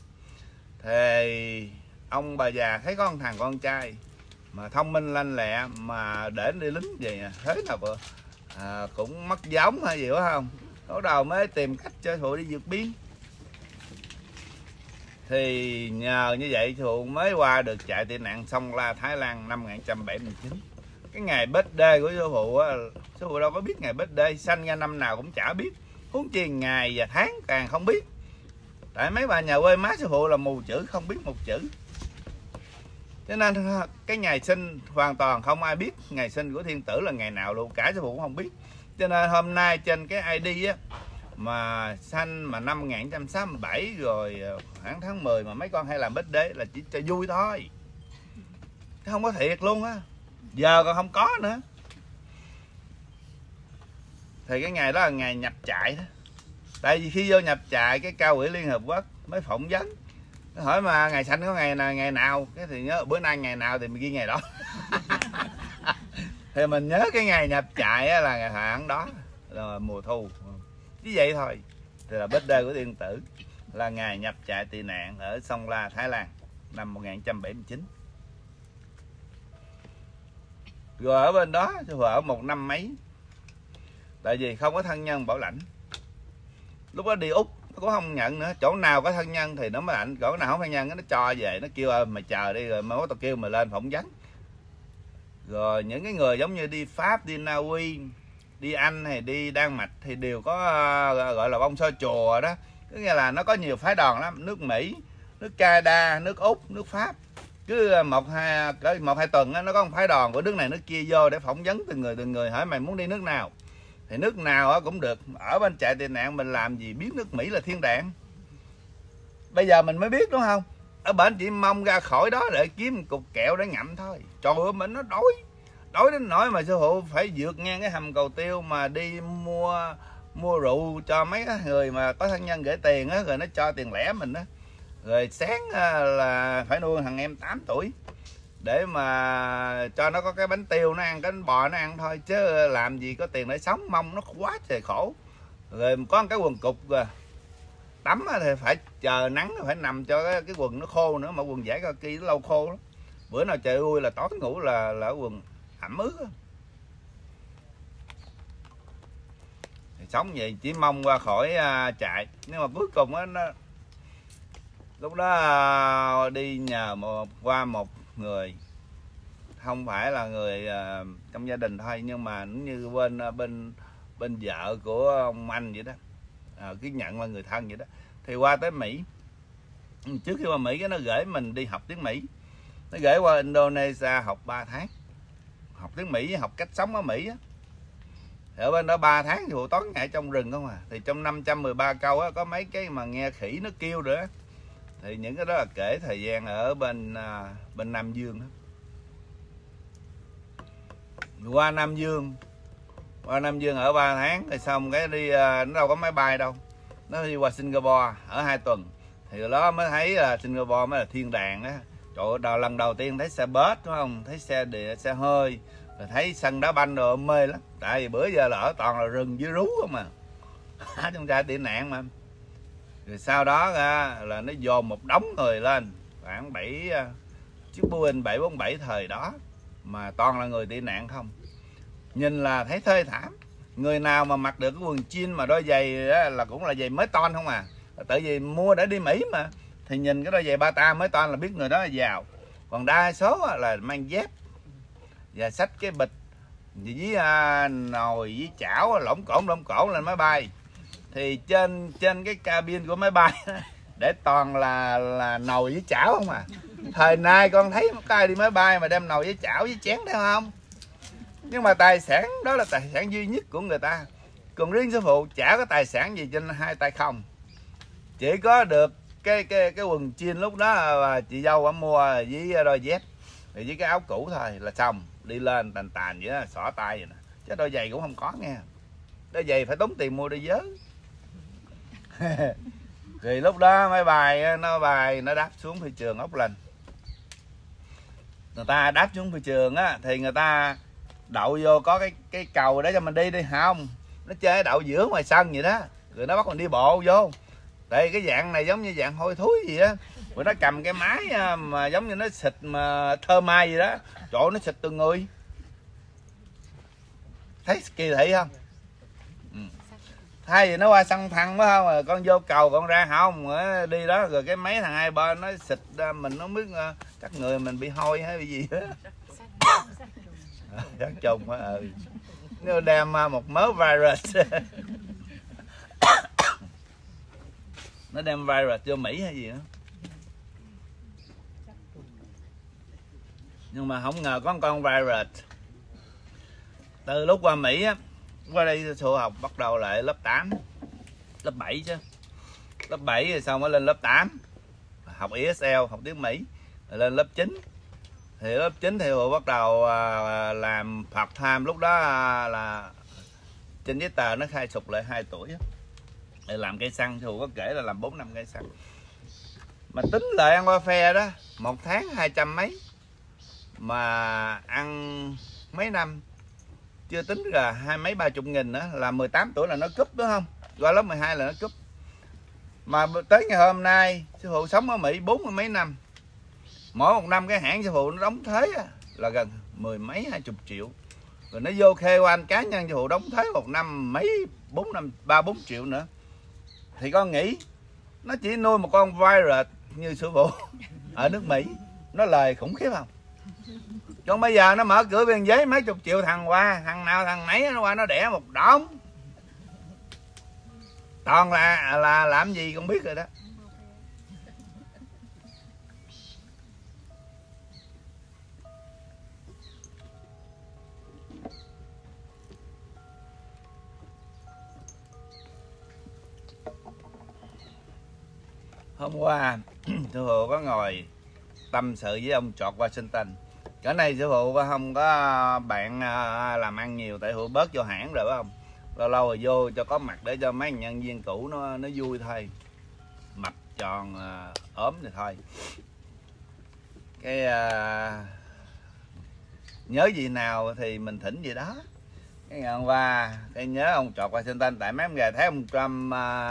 Thì ông bà già thấy có một thằng con trai mà thông minh lanh lẹ mà để đi lính vậy thế nào vừa cũng mất giống hay gì phải không, bắt đầu mới tìm cách cho phụ đi vượt biên. Thì nhờ như vậy sư phụ mới qua được chạy tị nạn Sông La Thái Lan năm 1979. Cái ngày birthday của sư phụ á, sư phụ đâu có biết ngày birthday, sanh ra năm nào cũng chả biết, huống chi ngày và tháng càng không biết. Tại mấy bà nhà quê má sư phụ là mù chữ, không biết một chữ, cho nên cái ngày sinh hoàn toàn không ai biết ngày sinh của thiên tử là ngày nào luôn, cả sư phụ cũng không biết. Cho nên hôm nay trên cái ID á mà sanh mà năm 1967 rồi khoảng tháng 10 mà mấy con hay làm birthday là chỉ cho vui thôi, không có thiệt luôn á, giờ còn không có nữa. Thì cái ngày đó là ngày nhập trại đó. Tại vì khi vô nhập trại cái Cao ủy Liên Hợp Quốc mới phỏng vấn, hỏi mà ngày sanh có ngày nào, cái thì nhớ bữa nay ngày nào thì mình ghi ngày đó. Thì mình nhớ cái ngày nhập trại là ngày tháng đó là mùa thu, như vậy thôi. Thì là birthday của thiên tử là ngày nhập trại tị nạn ở Sông La, Thái Lan năm 1979. Rồi ở bên đó tôi ở một năm mấy, tại vì không có thân nhân bảo lãnh. Lúc đó đi Úc nó cũng không nhận nữa, chỗ nào có thân nhân thì nó mới lãnh, chỗ nào không thân nhân nó cho về, nó kêu mày chờ đi rồi mới tao kêu mày lên phỏng vấn. Rồi những cái người giống như đi Pháp, đi Na Uy, đi Anh hay đi Đan Mạch thì đều có gọi là bông soi chùa đó, tức nghĩa là nó có nhiều phái đoàn lắm, nước Mỹ, nước Canada, nước Úc, nước Pháp, cứ một hai tuần đó, nó có một phái đoàn của nước này nước kia vô để phỏng vấn từng người hỏi mày muốn đi nước nào thì nước nào cũng được. Ở bên trại tị nạn mình làm gì biết nước Mỹ là thiên đàng, bây giờ mình mới biết đúng không? Ở bển chỉ mong ra khỏi đó để kiếm một cục kẹo để ngậm thôi. Trời ơi mình nó đói đến nỗi mà sư phụ phải vượt ngang cái hầm Cầu Tiêu mà đi mua rượu cho mấy người mà có thân nhân gửi tiền á, rồi nó cho tiền lẻ mình á. Rồi sáng là phải nuôi thằng em 8 tuổi để mà cho nó có cái bánh tiêu nó ăn, cái bánh bò nó ăn thôi, chứ làm gì có tiền để sống, mong nó quá trời khổ. Rồi có một cái quần cục rồi tắm thì phải chờ nắng, phải nằm cho cái quần nó khô nữa, mà quần giải kaki nó lâu khô lắm. Bữa nào trời ui là tối ngủ là quần ẩm ướt. Thì sống vậy chỉ mong qua khỏi chạy, nhưng mà cuối cùng á nó lúc đó đi nhờ qua một người không phải là người trong gia đình thôi, nhưng mà như bên vợ của ông anh vậy đó, cứ nhận là người thân vậy đó. Thì qua tới Mỹ, trước khi qua Mỹ cái nó gửi mình đi học tiếng Mỹ, nó gửi qua Indonesia học 3 tháng, học tiếng Mỹ, học cách sống ở Mỹ á. Thì ở bên đó 3 tháng thì tối ngày trong rừng không à. Thì trong 513 câu á có mấy cái mà nghe khỉ nó kêu rồi á, thì những cái đó là kể thời gian ở bên Nam Dương đó. Qua Nam Dương ở 3 tháng rồi xong cái đi, nó đâu có máy bay đâu, nó đi qua Singapore ở 2 tuần. Thì đó mới thấy là Singapore mới là thiên đàng á. Trời ơi, lần đầu tiên thấy xe bus đúng không, thấy xe hơi, rồi thấy sân đá banh rồi mê lắm. Tại vì bữa giờ là ở toàn là rừng với rú không à. Trong trại tị nạn mà. Rồi sau đó là nó dồn một đống người lên, khoảng 7 chiếc Boeing 747 thời đó, mà toàn là người tị nạn không. Nhìn là thấy thê thảm. Người nào mà mặc được cái quần jean mà đôi giày đó là cũng là giày mới ton không à. Tại vì mua để đi Mỹ mà, thì nhìn cái đôi giày bata mới ton là biết người đó là giàu. Còn đa số là mang dép và xách cái bịch với nồi với chảo lỏng cổn lên máy bay. Thì trên cái cabin của máy bay để toàn là nồi với chảo không à. Thời nay con thấy có ai đi máy bay mà đem nồi với chảo với chén thấy không? Nhưng mà tài sản đó là tài sản duy nhất của người ta. Còn riêng sư phụ chả có tài sản gì trên hai tay không. Chỉ có được cái quần jean lúc đó mà chị dâu mua với đôi dép với cái áo cũ thôi là xong. Đi lên tàn vậy đó, xỏ tay vậy nè. Chứ đôi giày cũng không có nghe. Đôi giày phải tốn tiền mua đôi vớ. Thì lúc đó máy bay nó đáp xuống phi trường Auckland. Người ta đáp xuống phi trường á thì người ta đậu vô có cái cầu để cho mình đi không, nó chơi đậu giữa ngoài sân vậy đó, rồi nó bắt mình đi bộ vô. Tại cái dạng này giống như dạng hôi thối gì á, rồi nó cầm cái máy mà giống như nó xịt mà thơ mai gì đó, chỗ nó xịt từ người, thấy kỳ thị không? thay vì nó qua sân phăng phải không, rồi con vô cầu con ra không đi đó, rồi cái mấy thằng hai bên nó xịt ra mình, nó biết chắc người mình bị hôi hay bị gì đó. Chắc trùng á. Nó đem một mớ virus. Nó đem virus vô Mỹ hay gì đó. Nhưng mà không ngờ có con virus. Từ lúc qua Mỹ á, qua đây số học bắt đầu lại lớp 8, lớp 7 chứ. Lớp 7 rồi xong mới lên lớp 8. Học ESL, học tiếng Mỹ. Rồi lên lớp 9. Thì lớp 9 thì bắt đầu làm part time, lúc đó là trên giấy tờ nó khai sụt lại 2 tuổi á. Để làm cây xăng, thì có kể là làm 4 năm cây xăng. Mà tính lại ăn qua phe đó, 1 tháng 200 mấy. Mà ăn mấy năm chưa tính là 20 mấy 30 nghìn nữa, là 18 tuổi là nó cúp đúng không? Qua lớp 12 là nó cúp. Mà tới ngày hôm nay sư phụ sống ở Mỹ 40 mấy năm. Mỗi một năm cái hãng sư phụ nó đóng thuế là gần 10 mấy 20 triệu. Rồi nó vô khê quan cá nhân sư phụ đóng thuế một năm mấy 3-4 triệu nữa. Thì con nghĩ nó chỉ nuôi một con virus như sư phụ ở nước Mỹ, nó lời khủng khiếp không? Còn bây giờ nó mở cửa biên giới mấy chục triệu thằng qua, thằng nào thằng nấy nó qua nó đẻ một đống. Toàn là làm gì không biết rồi đó. Hôm qua sư phụ có ngồi tâm sự với ông George Washington. Cái này sư phụ không có bạn làm ăn nhiều, tại phụ bớt vô hãng rồi phải không? Lâu lâu rồi vô cho có mặt để cho mấy nhân viên cũ nó vui thôi. Mập tròn ốm thì thôi. Cái nhớ gì nào thì mình thỉnh gì đó. Cái ngày hôm qua cái nhớ ông George Washington, tại mấy em gà thấy ông Trump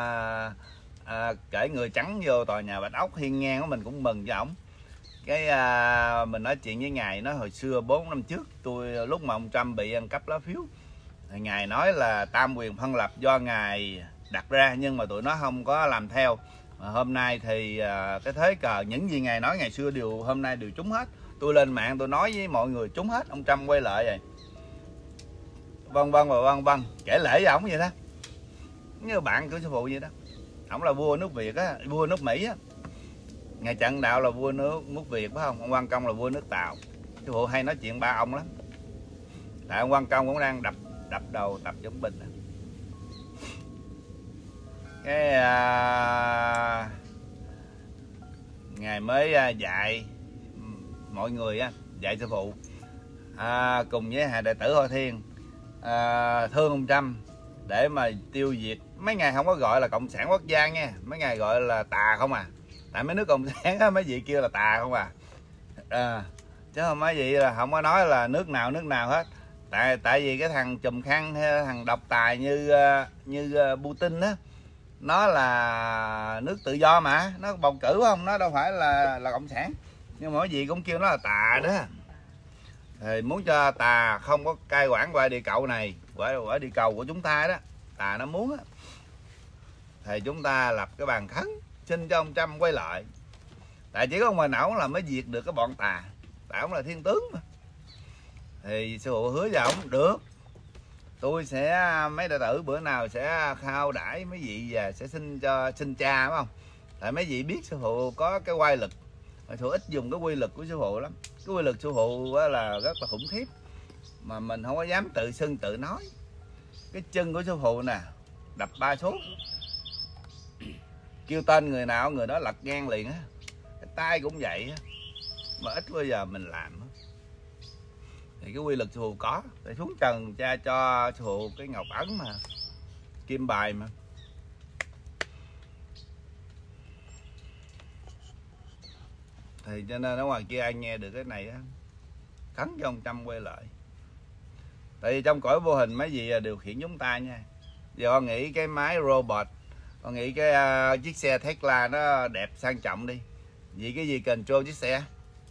kể người trắng vô tòa nhà Bạch Ốc hiên ngang của mình cũng mừng với ổng. Cái mình nói chuyện với ngài, nói hồi xưa 4 năm trước tôi lúc mà ông Trump bị ăn cắp lá phiếu thì ngài nói là tam quyền phân lập do ngài đặt ra, nhưng mà tụi nó không có làm theo. Mà hôm nay thì cái thế cờ những gì ngài nói ngày xưa đều hôm nay đều trúng hết. Tôi lên mạng tôi nói với mọi người trúng hết, ông Trump quay lại rồi vân vân và vân vân, kể lễ với ổng vậy đó, như bạn của sư phụ vậy đó. Ổng là vua nước Việt á, vua nước Mỹ á. Ngài Trần Đạo là vua nước Việt phải không? Ông Quang Công là vua nước Tàu. Sư phụ hay nói chuyện ba ông lắm. Tại ông Quang Công cũng đang đập đầu tập chống Bình. Cái ngài mới dạy mọi người á, dạy sư phụ cùng với hai đệ tử Hội Thiên thương ông Trump để mà tiêu diệt. Mấy ngày không có gọi là cộng sản quốc gia nha, mấy ngày gọi là tà không à. Tại mấy nước cộng sản á, mấy vị kêu là tà không à. Chứ không mấy vị là không có nói là nước nào hết. Tại vì cái thằng chùm khăn, thằng độc tài như Putin á, nó là nước tự do mà, nó bầu cử không, nó đâu phải là cộng sản. Nhưng mà mấy vị cũng kêu nó là tà đó. Thì muốn cho tà không có cai quản qua địa cầu này, qua địa cầu của chúng ta đó, tà nó muốn á, thì chúng ta lập cái bàn khấn xin cho ông Trump quay lại. Tại chỉ có ông ổng là mới diệt được cái bọn tà, tại ổng là thiên tướng mà. Thì sư phụ hứa với ổng được, tôi sẽ mấy đệ tử bữa nào sẽ khao đãi mấy vị và sẽ xin cha phải không? Tại mấy vị biết sư phụ có cái quay lực, mà sư phụ ít dùng cái quy lực của sư phụ lắm. Cái quy lực sư phụ là rất là khủng khiếp, mà mình không có dám tự xưng tự nói. Cái chân của sư phụ nè, đập 3 số, kêu tên người nào người đó lật ngang liền á. Cái tay cũng vậy á, mà ít bao giờ mình làm á. Thì cái quy lực sư phụ có, để xuống trần cha cho sư phụ cái ngọc ấn mà, kim bài mà. Thì cho nên ở ngoài kia ai nghe được cái này á, khấn cho ông Trump quay lại. Tại vì trong cõi vô hình mấy gì điều khiển chúng ta nha. Giờ con nghĩ cái máy robot, con nghĩ cái chiếc xe Tesla nó đẹp sang trọng đi, vì cái gì control chiếc xe?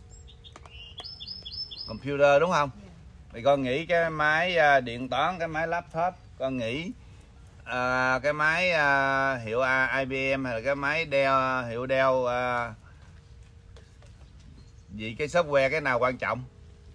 Computer đúng không? Thì con nghĩ cái máy điện toán, cái máy laptop, con nghĩ cái máy hiệu IBM hay là cái máy Dell, hiệu Dell, vậy cái software cái nào quan trọng?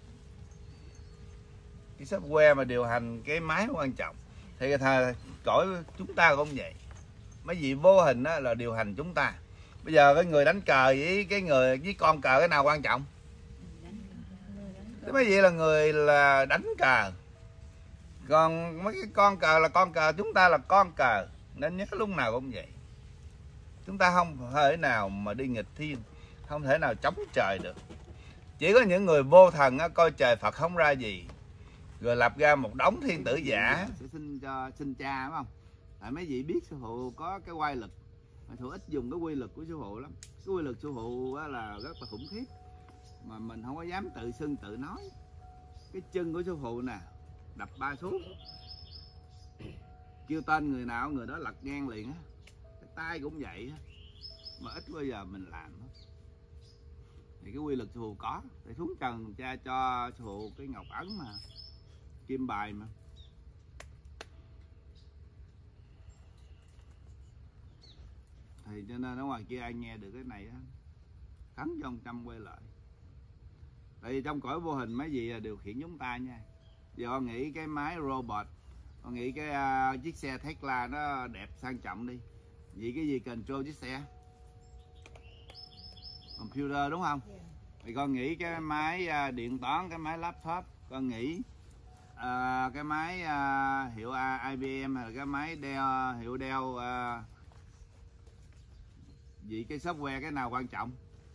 Cái software mà điều hành cái máy quan trọng. Thì cõi chúng ta cũng vậy, mấy vị vô hình đó là điều hành chúng ta. Bây giờ cái người đánh cờ với cái người với con cờ cái nào quan trọng? Thế mấy vị là người là đánh cờ, còn mấy cái con cờ là con cờ, chúng ta là con cờ. Nên nhớ lúc nào cũng vậy, chúng ta không thể nào mà đi nghịch thiên, không thể nào chống trời được. Chỉ có những người vô thần coi trời Phật không ra gì, rồi lập ra một đống thiên tử giả. Sẽ xin cha đúng không? Tại mấy vị biết sư phụ có cái quay lực, sư phụ ít dùng cái quy lực của sư phụ lắm. Cái quy lực sư phụ là rất là khủng khiếp, mà mình không có dám tự xưng tự nói. Cái chân của sư phụ nè, đập 3 xuống, kêu tên người nào người đó lật ngang liền á. Cái tay cũng vậy á, mà ít bao giờ mình làm đó. Thì cái quy lực sư phụ có. Thì xuống trần cha cho sư phụ cái ngọc ấn mà, kim bài mà. Thì cho nên ở ngoài kia ai nghe được cái này á, thắng cho ông Trump quay lại. Tại vì trong cõi vô hình mấy gì là điều khiển chúng ta nha. Giờ con nghĩ cái máy robot, con nghĩ cái chiếc xe Tesla nó đẹp sang trọng đi, vì cái gì control chiếc xe? Computer đúng không? Thì con nghĩ cái máy điện toán, cái máy laptop, con nghĩ cái máy hiệu IBM hay là cái máy Dell, hiệu Dell, vì cái software cái nào quan trọng?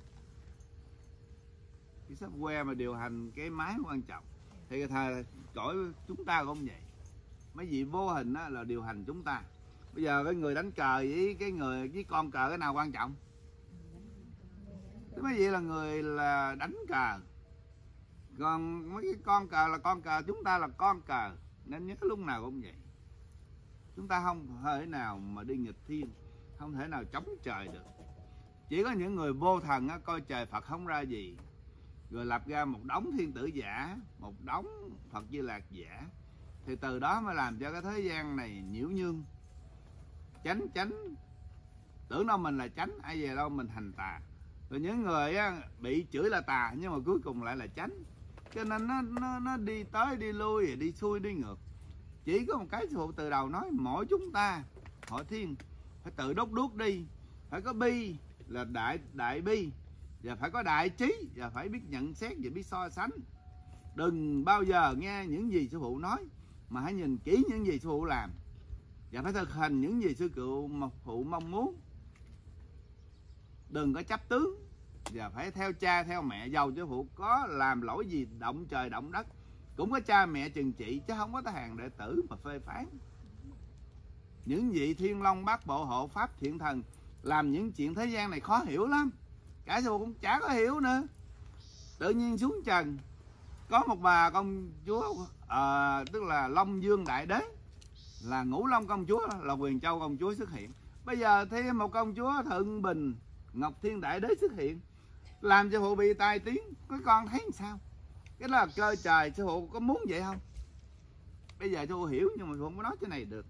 Cái software mà điều hành cái máy quan trọng. Thì cõi chúng ta cũng vậy, mấy vị vô hình đó là điều hành chúng ta. Bây giờ cái người đánh cờ với cái người với con cờ cái nào quan trọng? Thế mấy vị là người là đánh cờ, còn mấy cái con cờ là con cờ, chúng ta là con cờ. Nên nhớ lúc nào cũng vậy, chúng ta không thể nào mà đi nghịch thiên, không thể nào chống trời được. Chỉ có những người vô thần coi trời Phật không ra gì, rồi lập ra một đống thiên tử giả, một đống Phật Di Lạc giả. Thì từ đó mới làm cho cái thế gian này nhiễu nhương, chánh tưởng đâu mình là chánh, ai về đâu mình thành tà. Rồi những người bị chửi là tà nhưng mà cuối cùng lại là chánh. Cho nên nó đi tới đi lui, đi xuôi đi ngược. Chỉ có một cái sư phụ từ đầu nói, mỗi chúng ta hội thiên phải tự đốt đuốc đi, phải có bi là đại bi, và phải có đại trí, và phải biết nhận xét và biết so sánh. Đừng bao giờ nghe những gì sư phụ nói, mà hãy nhìn kỹ những gì sư phụ làm, và phải thực hành những gì sư phụ mong muốn. Đừng có chấp tướng, và phải theo cha theo mẹ. Giàu sư phụ có làm lỗi gì động trời động đất cũng có cha mẹ trừng trị, chứ không có tới hàng đệ tử mà phê phán. Những vị thiên long bát bộ hộ pháp thiện thần làm những chuyện thế gian này khó hiểu lắm, cả sư phụ cũng chả có hiểu nữa. Tự nhiên xuống trần có một bà công chúa, tức là Long Dương Đại Đế, là Ngũ Long công chúa, là Quyền Châu công chúa xuất hiện. Bây giờ thêm một công chúa Thượng Bình Ngọc Thiên Đại Đế xuất hiện, làm cho phụ bị tai tiếng. Cái con thấy sao? Cái đó là cơ trời, sư phụ có muốn vậy không? Bây giờ sư phụ hiểu nhưng mà sư phụ không có nói cái này được.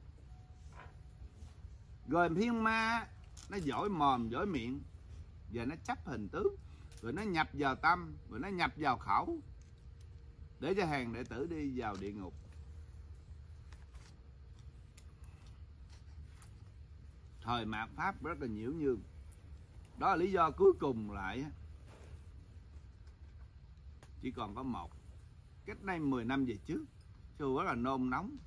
Rồi thiên ma nó giỏi mồm giỏi miệng, và nó chấp hình tướng, rồi nó nhập vào tâm, rồi nó nhập vào khẩu, để cho hàng đệ tử đi vào địa ngục. Thời mạt Pháp rất là nhiễu nhương. Đó là lý do cuối cùng lại chỉ còn có một. Cách đây 10 năm về trước, sư rất là nôn nóng.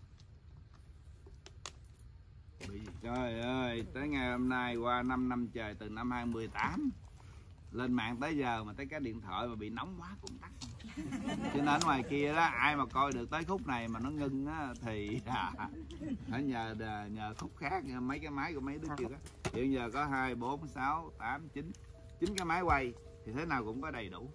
Trời ơi, tới ngày hôm nay qua 5 năm trời, từ năm 2018 lên mạng tới giờ mà tới cái điện thoại mà bị nóng quá cũng tắt. Cho nên ngoài kia đó, ai mà coi được tới khúc này mà nó ngưng á, thì phải nhờ khúc khác, mấy cái máy của mấy đứa kia đó. Hiện giờ có 2, 4, 6, 8, 9 cái máy quay thì thế nào cũng có đầy đủ.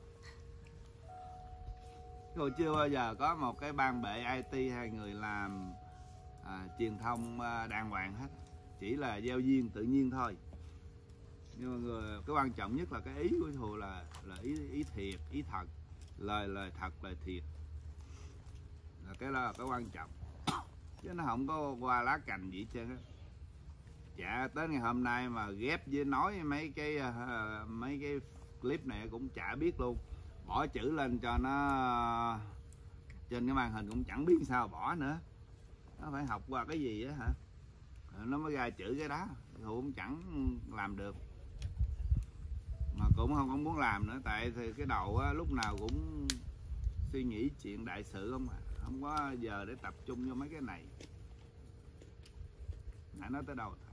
Rồi chưa bao giờ có một cái ban bệ IT hay người làm truyền thông đàng hoàng hết, chỉ là gieo duyên tự nhiên thôi. Nhưng mà cái quan trọng nhất là cái ý của thù là ý thiệt, ý thật, lời thật, lời thiệt, là cái đó là cái quan trọng. chứ nó không có qua lá cành gì hết trơn á. Chả tới ngày hôm nay mà ghép với nói mấy cái clip này cũng chả biết luôn, bỏ chữ lên cho nó trên cái màn hình cũng chẳng biết sao bỏ nữa, nó phải học qua cái gì á hả nó mới ra chữ cái đó, cũng chẳng làm được, mà cũng không có muốn làm nữa, tại thì cái đầu á, lúc nào cũng suy nghĩ chuyện đại sự không à, không có giờ để tập trung vô mấy cái này. Nãy nói tới đâu thôi.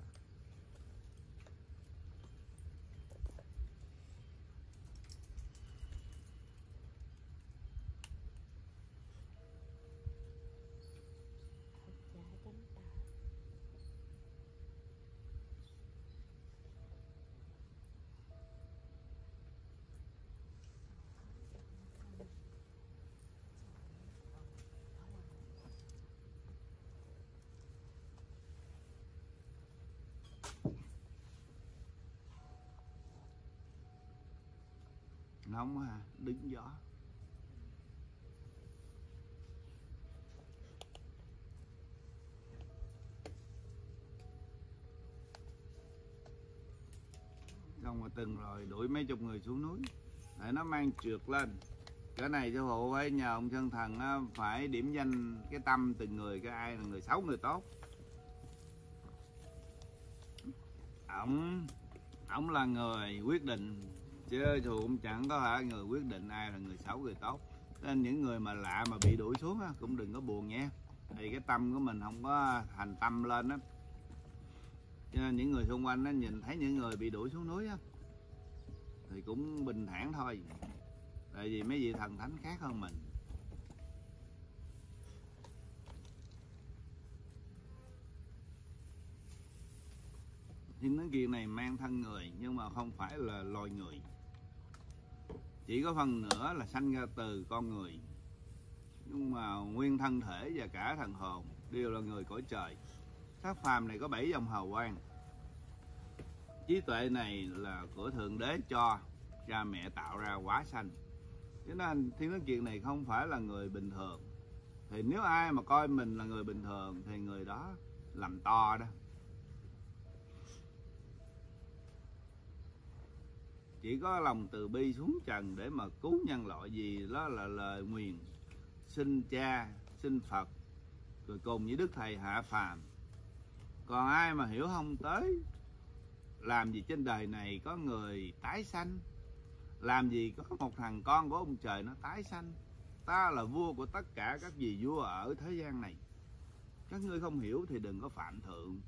Nóng ha, đứng gió. Xong rồi từng rồi đuổi mấy chục người xuống núi để nó mang trượt lên. Cái này sư phụ phải nhờ ông Sơn Thần á, phải điểm danh cái tâm từng người, cái ai là người xấu người tốt. Ổng là người quyết định, chứ dù cũng chẳng có phải người quyết định ai là người xấu người tốt. Nên những người mà lạ mà bị đuổi xuống á, cũng đừng có buồn nha, thì cái tâm của mình không có thành tâm lên á. Cho nên những người xung quanh á, nhìn thấy những người bị đuổi xuống núi á, thì cũng bình thản thôi, tại vì mấy vị thần thánh khác hơn mình. Thiên Tướng Kiên này mang thân người nhưng mà không phải là loài người, chỉ có phần nữa là sanh ra từ con người, nhưng mà nguyên thân thể và cả thần hồn đều là người cõi trời. Xác phàm này có 7 dòng hào quang. Trí tuệ này là của Thượng Đế cho, cha mẹ tạo ra quá sanh. Cho nên Thiên Tướng Kiên này không phải là người bình thường. Thì nếu ai mà coi mình là người bình thường thì người đó làm to đó. Chỉ có lòng từ bi xuống trần để mà cứu nhân loại, gì đó là lời nguyền xin cha, xin Phật, rồi cùng với Đức Thầy hạ phàm. Còn ai mà hiểu không tới, làm gì trên đời này có người tái sanh, làm gì có một thằng con của ông trời nó tái sanh. Ta là vua của tất cả các vị vua ở thế gian này. Các ngươi không hiểu thì đừng có phạm thượng.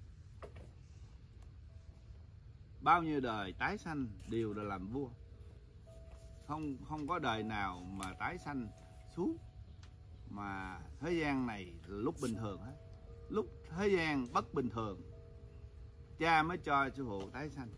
Bao nhiêu đời tái sanh đều là làm vua, không có đời nào mà tái sanh xuống mà thế gian này là lúc bình thường hết. Lúc thế gian bất bình thường, cha mới cho sư phụ tái sanh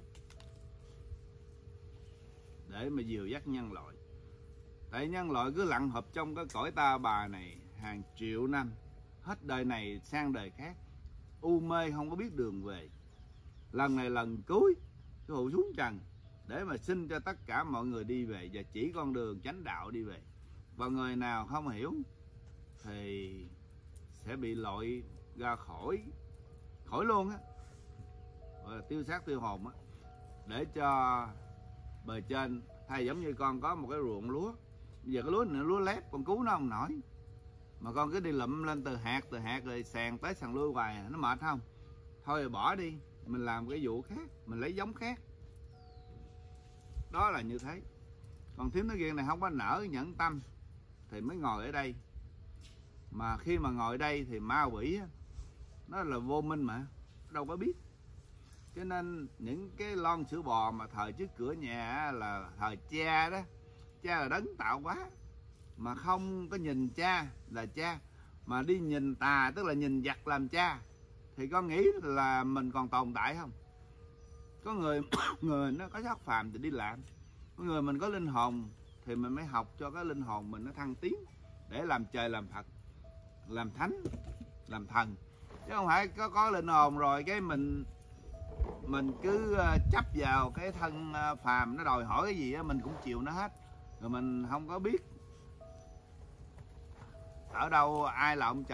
để mà dìu dắt nhân loại. Tại nhân loại cứ lặn hộp trong cái cõi ta bà này hàng triệu năm, hết đời này sang đời khác, u mê không có biết đường về. Lần này lần cuối sư phụ xuống trần để mà xin cho tất cả mọi người đi về và chỉ con đường chánh đạo đi về. Và người nào không hiểu thì sẽ bị loại ra khỏi luôn á, gọi là tiêu xác tiêu hồn á, để cho bề trên thay. Giống như con có một cái ruộng lúa, bây giờ cái lúa lép con cứu nó không nổi, mà con cứ đi lụm lên từ hạt rồi sàn tới sàn lui hoài, nó mệt không? Thôi bỏ đi, mình làm cái vụ khác, mình lấy giống khác. Đó là như thế. Còn Thiên Tướng Kiên này không có nở nhẫn tâm thì mới ngồi ở đây. Mà khi mà ngồi đây thì ma quỷ nó là vô minh mà, đâu có biết. Cho nên những cái lon sữa bò mà thờ trước cửa nhà là thờ cha đó. Cha là đấng tạo hóa, mà không có nhìn cha là cha, mà đi nhìn tà, tức là nhìn giặc làm cha, thì con nghĩ là mình còn tồn tại không? Có người nó có xác phàm thì đi làm, có người mình có linh hồn thì mình mới học cho cái linh hồn mình nó thăng tiến để làm trời làm Phật, làm thánh, làm thần. Chứ không phải có linh hồn rồi cái mình cứ chấp vào cái thân phàm, nó đòi hỏi cái gì đó mình cũng chịu nó hết, rồi mình không có biết ở đâu ai là ông trời.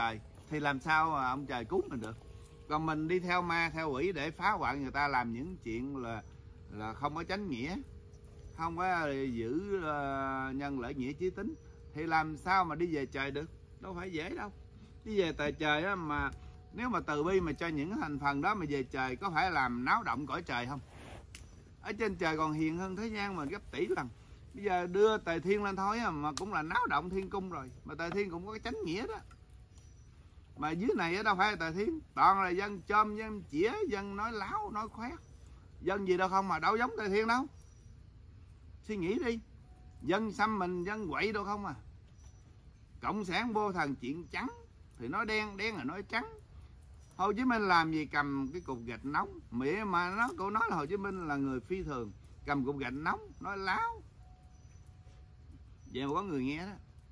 thì làm sao mà ông trời cứu mình được. Còn mình đi theo ma theo quỷ để phá hoại người ta, làm những chuyện là không có chánh nghĩa, không có giữ nhân lễ nghĩa chí tín, thì làm sao mà đi về trời được. Đâu phải dễ đâu. Đi về tại trời á, mà nếu mà từ bi mà cho những thành phần đó mà về trời, có phải làm náo động cõi trời không? Ở trên trời còn hiền hơn thế gian mà gấp tỷ lần. Bây giờ đưa Tề Thiên lên thôi mà cũng là náo động thiên cung rồi. Mà Tề Thiên cũng có cái chánh nghĩa đó. Mà dưới này đâu phải là Tề Thiên, toàn là dân chôm, dân chĩa, dân nói láo, nói khoét. Dân gì đâu không mà đâu giống Tề Thiên đâu. Suy nghĩ đi. Dân xăm mình, dân quậy đâu không à. Cộng sản vô thần chuyện trắng thì nói đen, đen là nói trắng. Hồ Chí Minh làm gì cầm cái cục gạch nóng, mẹ mà cô nói là Hồ Chí Minh là người phi thường, cầm cục gạch nóng nói láo. Vậy mà có người nghe đó.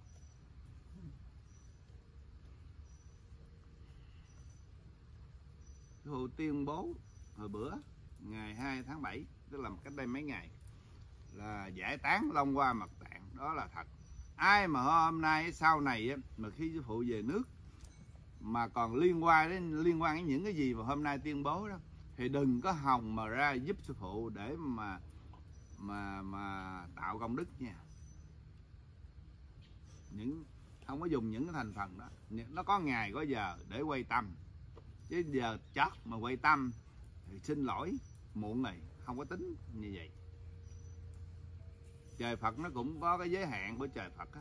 Hồ tuyên bố hồi bữa ngày 2 tháng 7, tức là cách đây mấy ngày, là giải tán Long Hoa Mật Tạng, đó là thật. Ai mà hôm nay sau này mà khi sư phụ về nước mà còn liên quan đến những cái gì mà hôm nay tuyên bố đó, thì đừng có hòng mà ra giúp sư phụ để mà tạo công đức nha. Không có dùng những cái thành phần đó. Nó có ngày có giờ để quay tâm, chứ giờ chót mà quay tâm thì xin lỗi muộn này, không có tính như vậy. Trời Phật nó cũng có cái giới hạn của trời Phật á.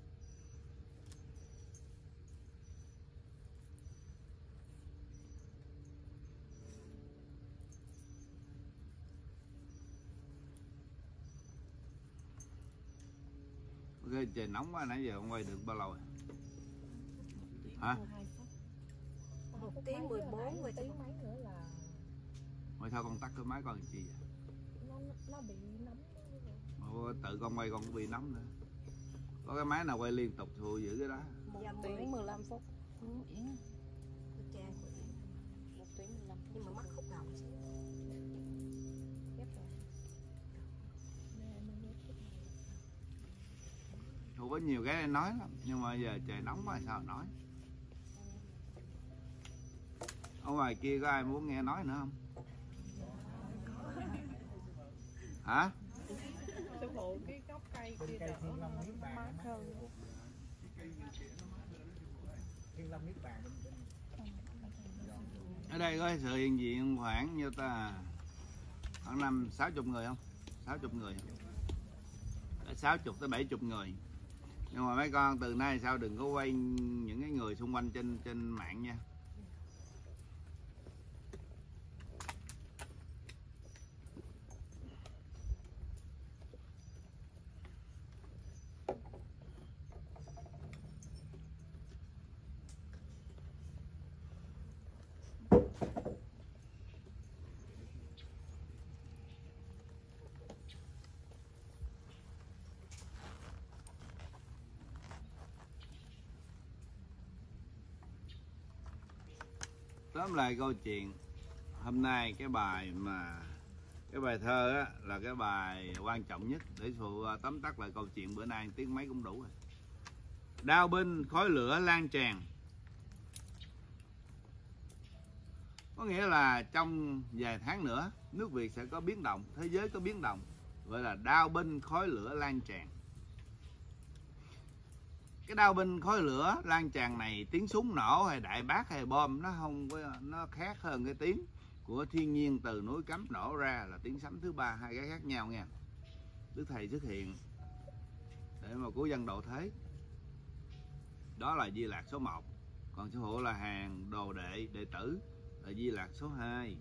Okay, trời nóng quá, nãy giờ không quay được bao lâu rồi. Hả? 1 tiếng 14 rồi, tiếng mấy nữa là. Rồi sao con tắt cái máy con làm chi vậy? Nó bị nóng. Tự con quay con cũng bị nóng nữa. Có cái máy nào quay liên tục thua giữ cái đó. 1 tiếng 15 phút. 1 tiếng 15. Nhưng mà mắc khúc nào xíu. Thu có nhiều cái nói lắm, nhưng mà giờ trời nóng quá sao nói. Ở ngoài kia có ai muốn nghe nói nữa không? Hả? Sư phụ cái gốc cây kia đỡ mát hơn. Ở đây có sự hiện diện khoảng như ta khoảng 60 người không? 60 người không? 60 tới 70 người. Nhưng mà mấy con từ nay sao đừng có quay những cái người xung quanh trên mạng nha. Tóm lại câu chuyện hôm nay, cái bài thơ á, là cái bài quan trọng nhất để phụ tóm tắt lại câu chuyện bữa nay, tiếng mấy cũng đủ rồi. Đao binh khói lửa lan tràn, có nghĩa là trong vài tháng nữa nước Việt sẽ có biến động, thế giới có biến động, gọi là đao binh khói lửa lan tràn. Cái đao binh khói lửa lan tràn này, tiếng súng nổ hay đại bác hay bom nó không có, nó khác hơn cái tiếng của thiên nhiên từ núi Cấm nổ ra là tiếng sấm thứ ba, hai cái khác nhau nha. Đức Thầy xuất hiện để mà cứu dân độ thế, đó là Di Lạc số 1. Còn sư phụ là hàng đồ đệ tử là Di Lạc số 2.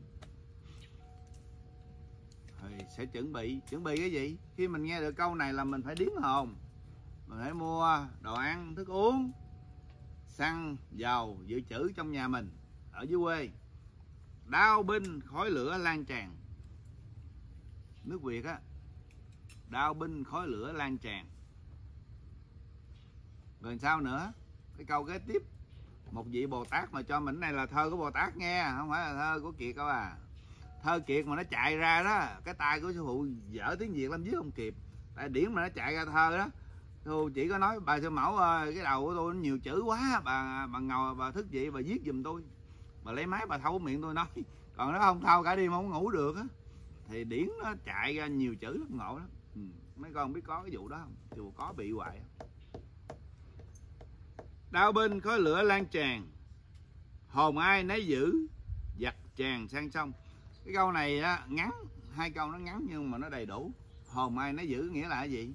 Thì sẽ chuẩn bị cái gì? Khi mình nghe được câu này là mình phải điếng hồn, mình phải mua đồ ăn, thức uống, xăng, dầu, dự trữ trong nhà mình ở dưới quê. Đao binh khói lửa lan tràn, nước Việt á, đao binh khói lửa lan tràn. Rồi sao nữa? Cái câu kế tiếp, một vị Bồ Tát mà cho mình, này là thơ của Bồ Tát nghe, không phải là thơ của Kiệt đâu à. Thơ Kiệt mà nó chạy ra đó, cái tay của sư phụ dở tiếng Việt lắm viết không kịp, tại điển mà nó chạy ra thơ đó Tôi chỉ có nói bà sư mẫu ơi, cái đầu của tôi nó nhiều chữ quá, bà ngồi bà thức dậy bà viết giùm tôi, bà lấy máy bà thâu miệng tôi nói, còn nó không thâu cả đêm không ngủ được á, thì điển nó chạy ra nhiều chữ lắm, ngộ lắm. Mấy con biết có cái vụ đó không? Dù có bị hoài. Đao binh khói lửa lan tràn, hồn ai nấy giữ, giặc tràn sang sông. Cái câu này á, ngắn, hai câu nó ngắn nhưng mà nó đầy đủ. Hồn ai nấy giữ nghĩa là cái gì?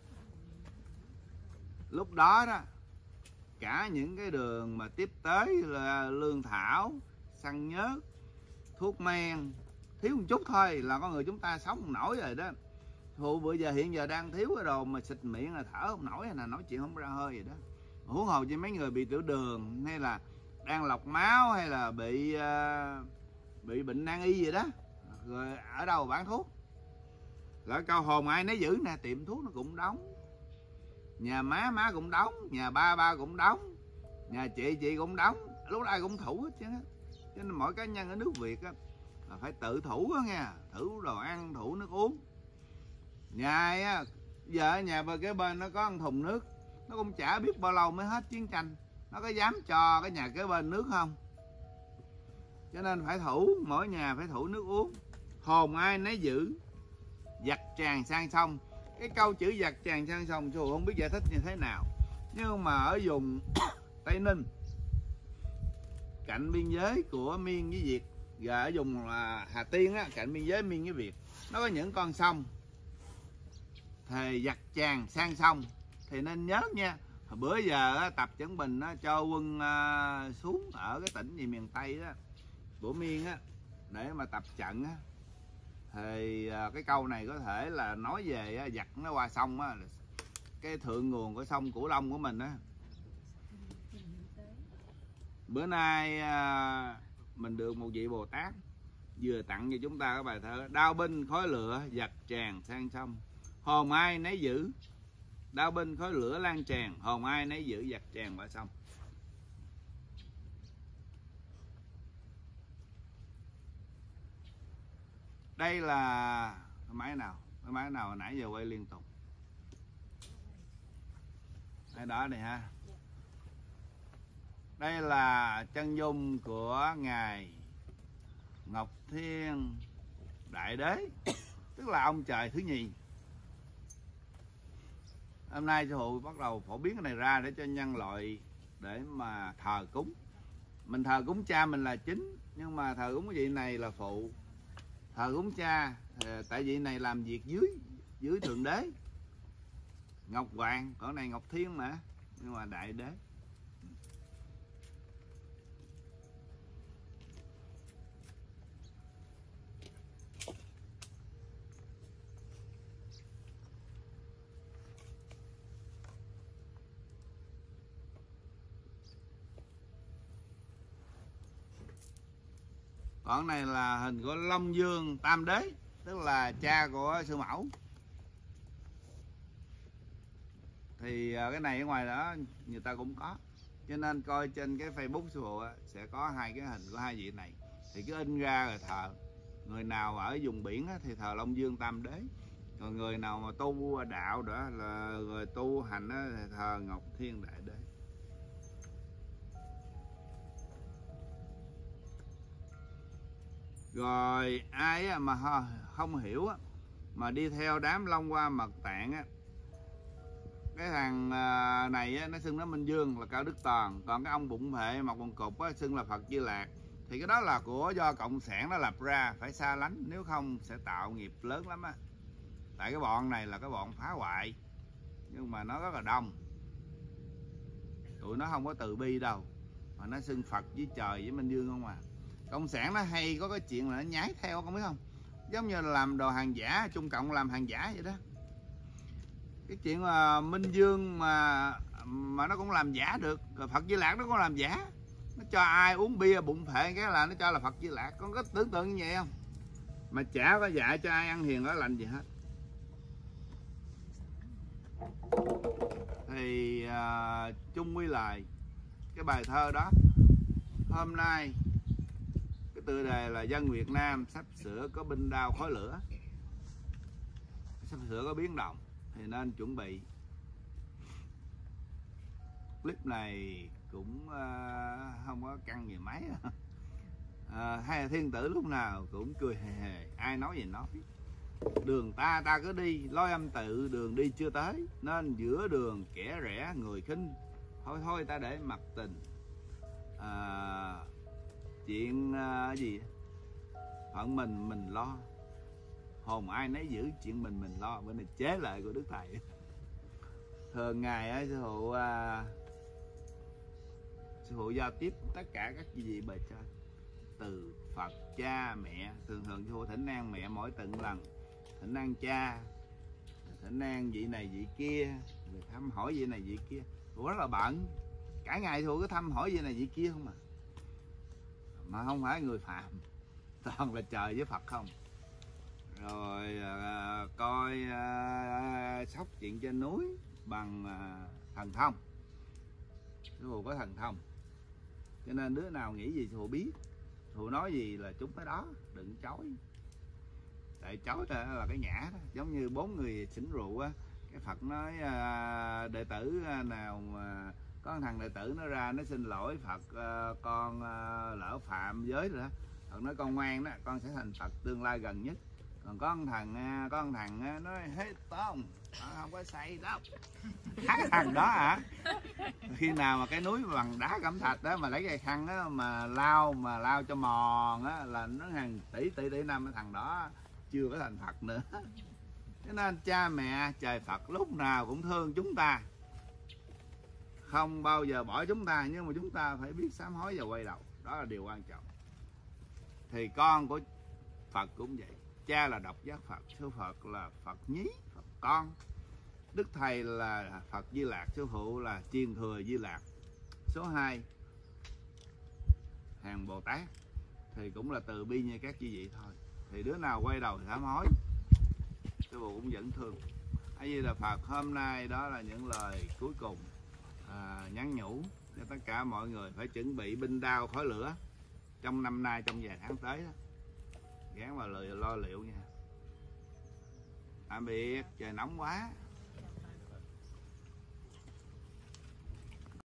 Lúc đó đó, cả những cái đường mà tiếp tới là lương thảo, xăng nhớt, thuốc men, thiếu một chút thôi là con người chúng ta sống không nổi rồi đó. Phụ bữa giờ hiện giờ đang thiếu cái đồ mà xịt miệng là thở không nổi, hay là nói chuyện không ra hơi vậy đó. Huống hồ cho mấy người bị tiểu đường, hay là đang lọc máu, hay là bị bệnh nan y gì đó, rồi ở đâu bán thuốc? Là câu hồn ai nấy giữ nè, tiệm thuốc nó cũng đóng, nhà má cũng đóng, nhà ba cũng đóng, nhà chị cũng đóng, lúc ai cũng thủ hết chứ. Cho nên mỗi cá nhân ở nước Việt á là phải tự thủ đó nghe, thủ đồ ăn, thủ nước uống. Nhà á, giờ ở nhà bên kế bên nó có một thùng nước, nó cũng chả biết bao lâu mới hết chiến tranh, nó có dám cho cái nhà kế bên nước không? Cho nên phải thủ, mỗi nhà phải thủ nước uống. Hồn ai nấy giữ, giặc tràn sang sông. Cái câu chữ giặc tràn sang sông chú không biết giải thích như thế nào, nhưng mà ở vùng Tây Ninh cạnh biên giới của Miên với Việt, và ở vùng Hà Tiên á, cạnh biên giới Miên với Việt, nó có những con sông thì giặc tràn sang sông. Thì nên nhớ nha, bữa giờ Tập Cận Bình cho quân xuống ở cái tỉnh gì miền Tây đó của Miên á, để mà tập trận á, thì cái câu này có thể là nói về giặc nó qua sông á, cái thượng nguồn của sông Cửu Long của mình á. Bữa nay mình được một vị Bồ Tát vừa tặng cho chúng ta cái bài thơ: đao binh khói lửa giặc tràn sang sông, hồn ai nấy giữ. Đao binh khói lửa lan tràn, hồn ai nấy giữ, giặc tràn qua sông. Đây là cái máy nào? Cái máy nào hồi nãy giờ quay liên tục? Đây đó này ha. Đây là chân dung của ngài Ngọc Thiên Đại Đế, tức là ông trời thứ nhì. Hôm nay sư phụ bắt đầu phổ biến cái này ra để cho nhân loại để mà thờ cúng. Mình thờ cúng cha mình là chính, nhưng mà thờ cúng cái vị này là phụ. Thờ cúng cha tại vị này làm việc dưới thượng đế Ngọc Hoàng, còn này Ngọc Thiên mà, nhưng mà Đại Đế. Còn này là hình của Long Dương Tam Đế, tức là cha của sư mẫu. Thì cái này ở ngoài đó người ta cũng có, cho nên coi trên cái Facebook sư phụ sẽ có hai cái hình của hai vị này, thì cứ in ra rồi thờ. Người nào ở vùng biển thì thờ Long Dương Tam Đế, còn người nào mà tu đạo đó là người tu hành thì thờ Ngọc Thiên Đại Đế. Rồi ai mà không hiểu mà đi theo đám Long Hoa Mật Tạng á, cái thằng này nó xưng nó Minh Dương là Cao Đức Toàn, còn cái ông bụng phệ mọc quần cục xưng là Phật Di Lạc. Thì cái đó là do cộng sản nó lập ra, phải xa lánh, nếu không sẽ tạo nghiệp lớn lắm á. Tại cái bọn này là cái bọn phá hoại, nhưng mà nó rất là đông, tụi nó không có từ bi đâu, mà nó xưng Phật với trời với Minh Dương không à. Cộng sản nó hay có cái chuyện là nó nhái theo, con biết không? Giống như là làm đồ hàng giả, Trung Cộng làm hàng giả vậy đó. Cái chuyện mà Minh Dương mà nó cũng làm giả được, rồi Phật Di Lạc nó cũng làm giả. Nó cho ai uống bia bụng phệ cái là nó cho là Phật Di Lạc. Con có tưởng tượng như vậy không? Mà chả có dạy cho ai ăn hiền ở lành gì hết. Thì chung quy lại cái bài thơ đó, hôm nay cái tựa đề là dân Việt Nam sắp sửa có binh đao khói lửa, sắp sửa có biến động, thì nên chuẩn bị. clip này cũng không có căng gì mấy. Hay là thiên tử lúc nào cũng cười hề hề, ai nói gì nói. Đường ta cứ đi, lối âm tự đường đi chưa tới, nên giữa đường kẻ rẽ người khinh. Thôi ta để mặc tình. Chuyện gì phận mình lo, hồn ai nấy giữ, chuyện mình lo. Bên này chế lệ của Đức Thầy. Thường ngày á, sư phụ giao tiếp tất cả các gì bề trên, từ Phật, cha, mẹ. Thường sư phụ thỉnh an mẹ mỗi tuần lần, thỉnh an cha, thỉnh an vị này vị kia, rồi thăm hỏi vị này vị kia. Phụ rất là bận, cả ngày phụ cứ thăm hỏi vị này vị kia không mà không phải người phạm, toàn là trời với Phật không. Rồi coi sóc chuyện trên núi bằng thần thông. Sư phụ có thần thông, cho nên đứa nào nghĩ gì sư phụ biết, sư phụ nói gì là chúng tới đó, đừng chối. Tại chối là cái nhã đó. Giống như 4 người xỉn rượu á, cái Phật nói đệ tử nào mà có thằng đệ tử nó ra nó xin lỗi Phật, con lỡ phạm giới rồi đó. Phật nói con ngoan đó, con sẽ thành Phật tương lai gần nhất. Còn có con thằng nói hết tông, không có say đâu. Cái thằng đó hả? Khi nào mà cái núi bằng đá cẩm thạch đó mà lấy cây khăn đó mà lao cho mòn á, là nó hàng tỷ năm, cái thằng đó chưa có thành Phật nữa. Cho nên cha mẹ trời Phật lúc nào cũng thương chúng ta, không bao giờ bỏ chúng ta, nhưng mà chúng ta phải biết sám hối và quay đầu, đó là điều quan trọng. Thì con của Phật cũng vậy, cha là độc giác Phật, sư Phật là Phật nhí, Phật con. Đức Thầy là Phật Di Lạc, sư phụ là truyền thừa Di Lạc. Số 2 hàng Bồ Tát thì cũng là từ bi như các chư vị thôi. Thì đứa nào quay đầu thì sám hối, sư phụ cũng vẫn thương. A Di Đà Phật. Hôm nay đó là những lời cuối cùng nhắn nhủ cho tất cả mọi người phải chuẩn bị binh đao khói lửa trong năm nay, trong vài tháng tới đó. Gán vào lời lo liệu nha. Tạm biệt, trời nóng quá.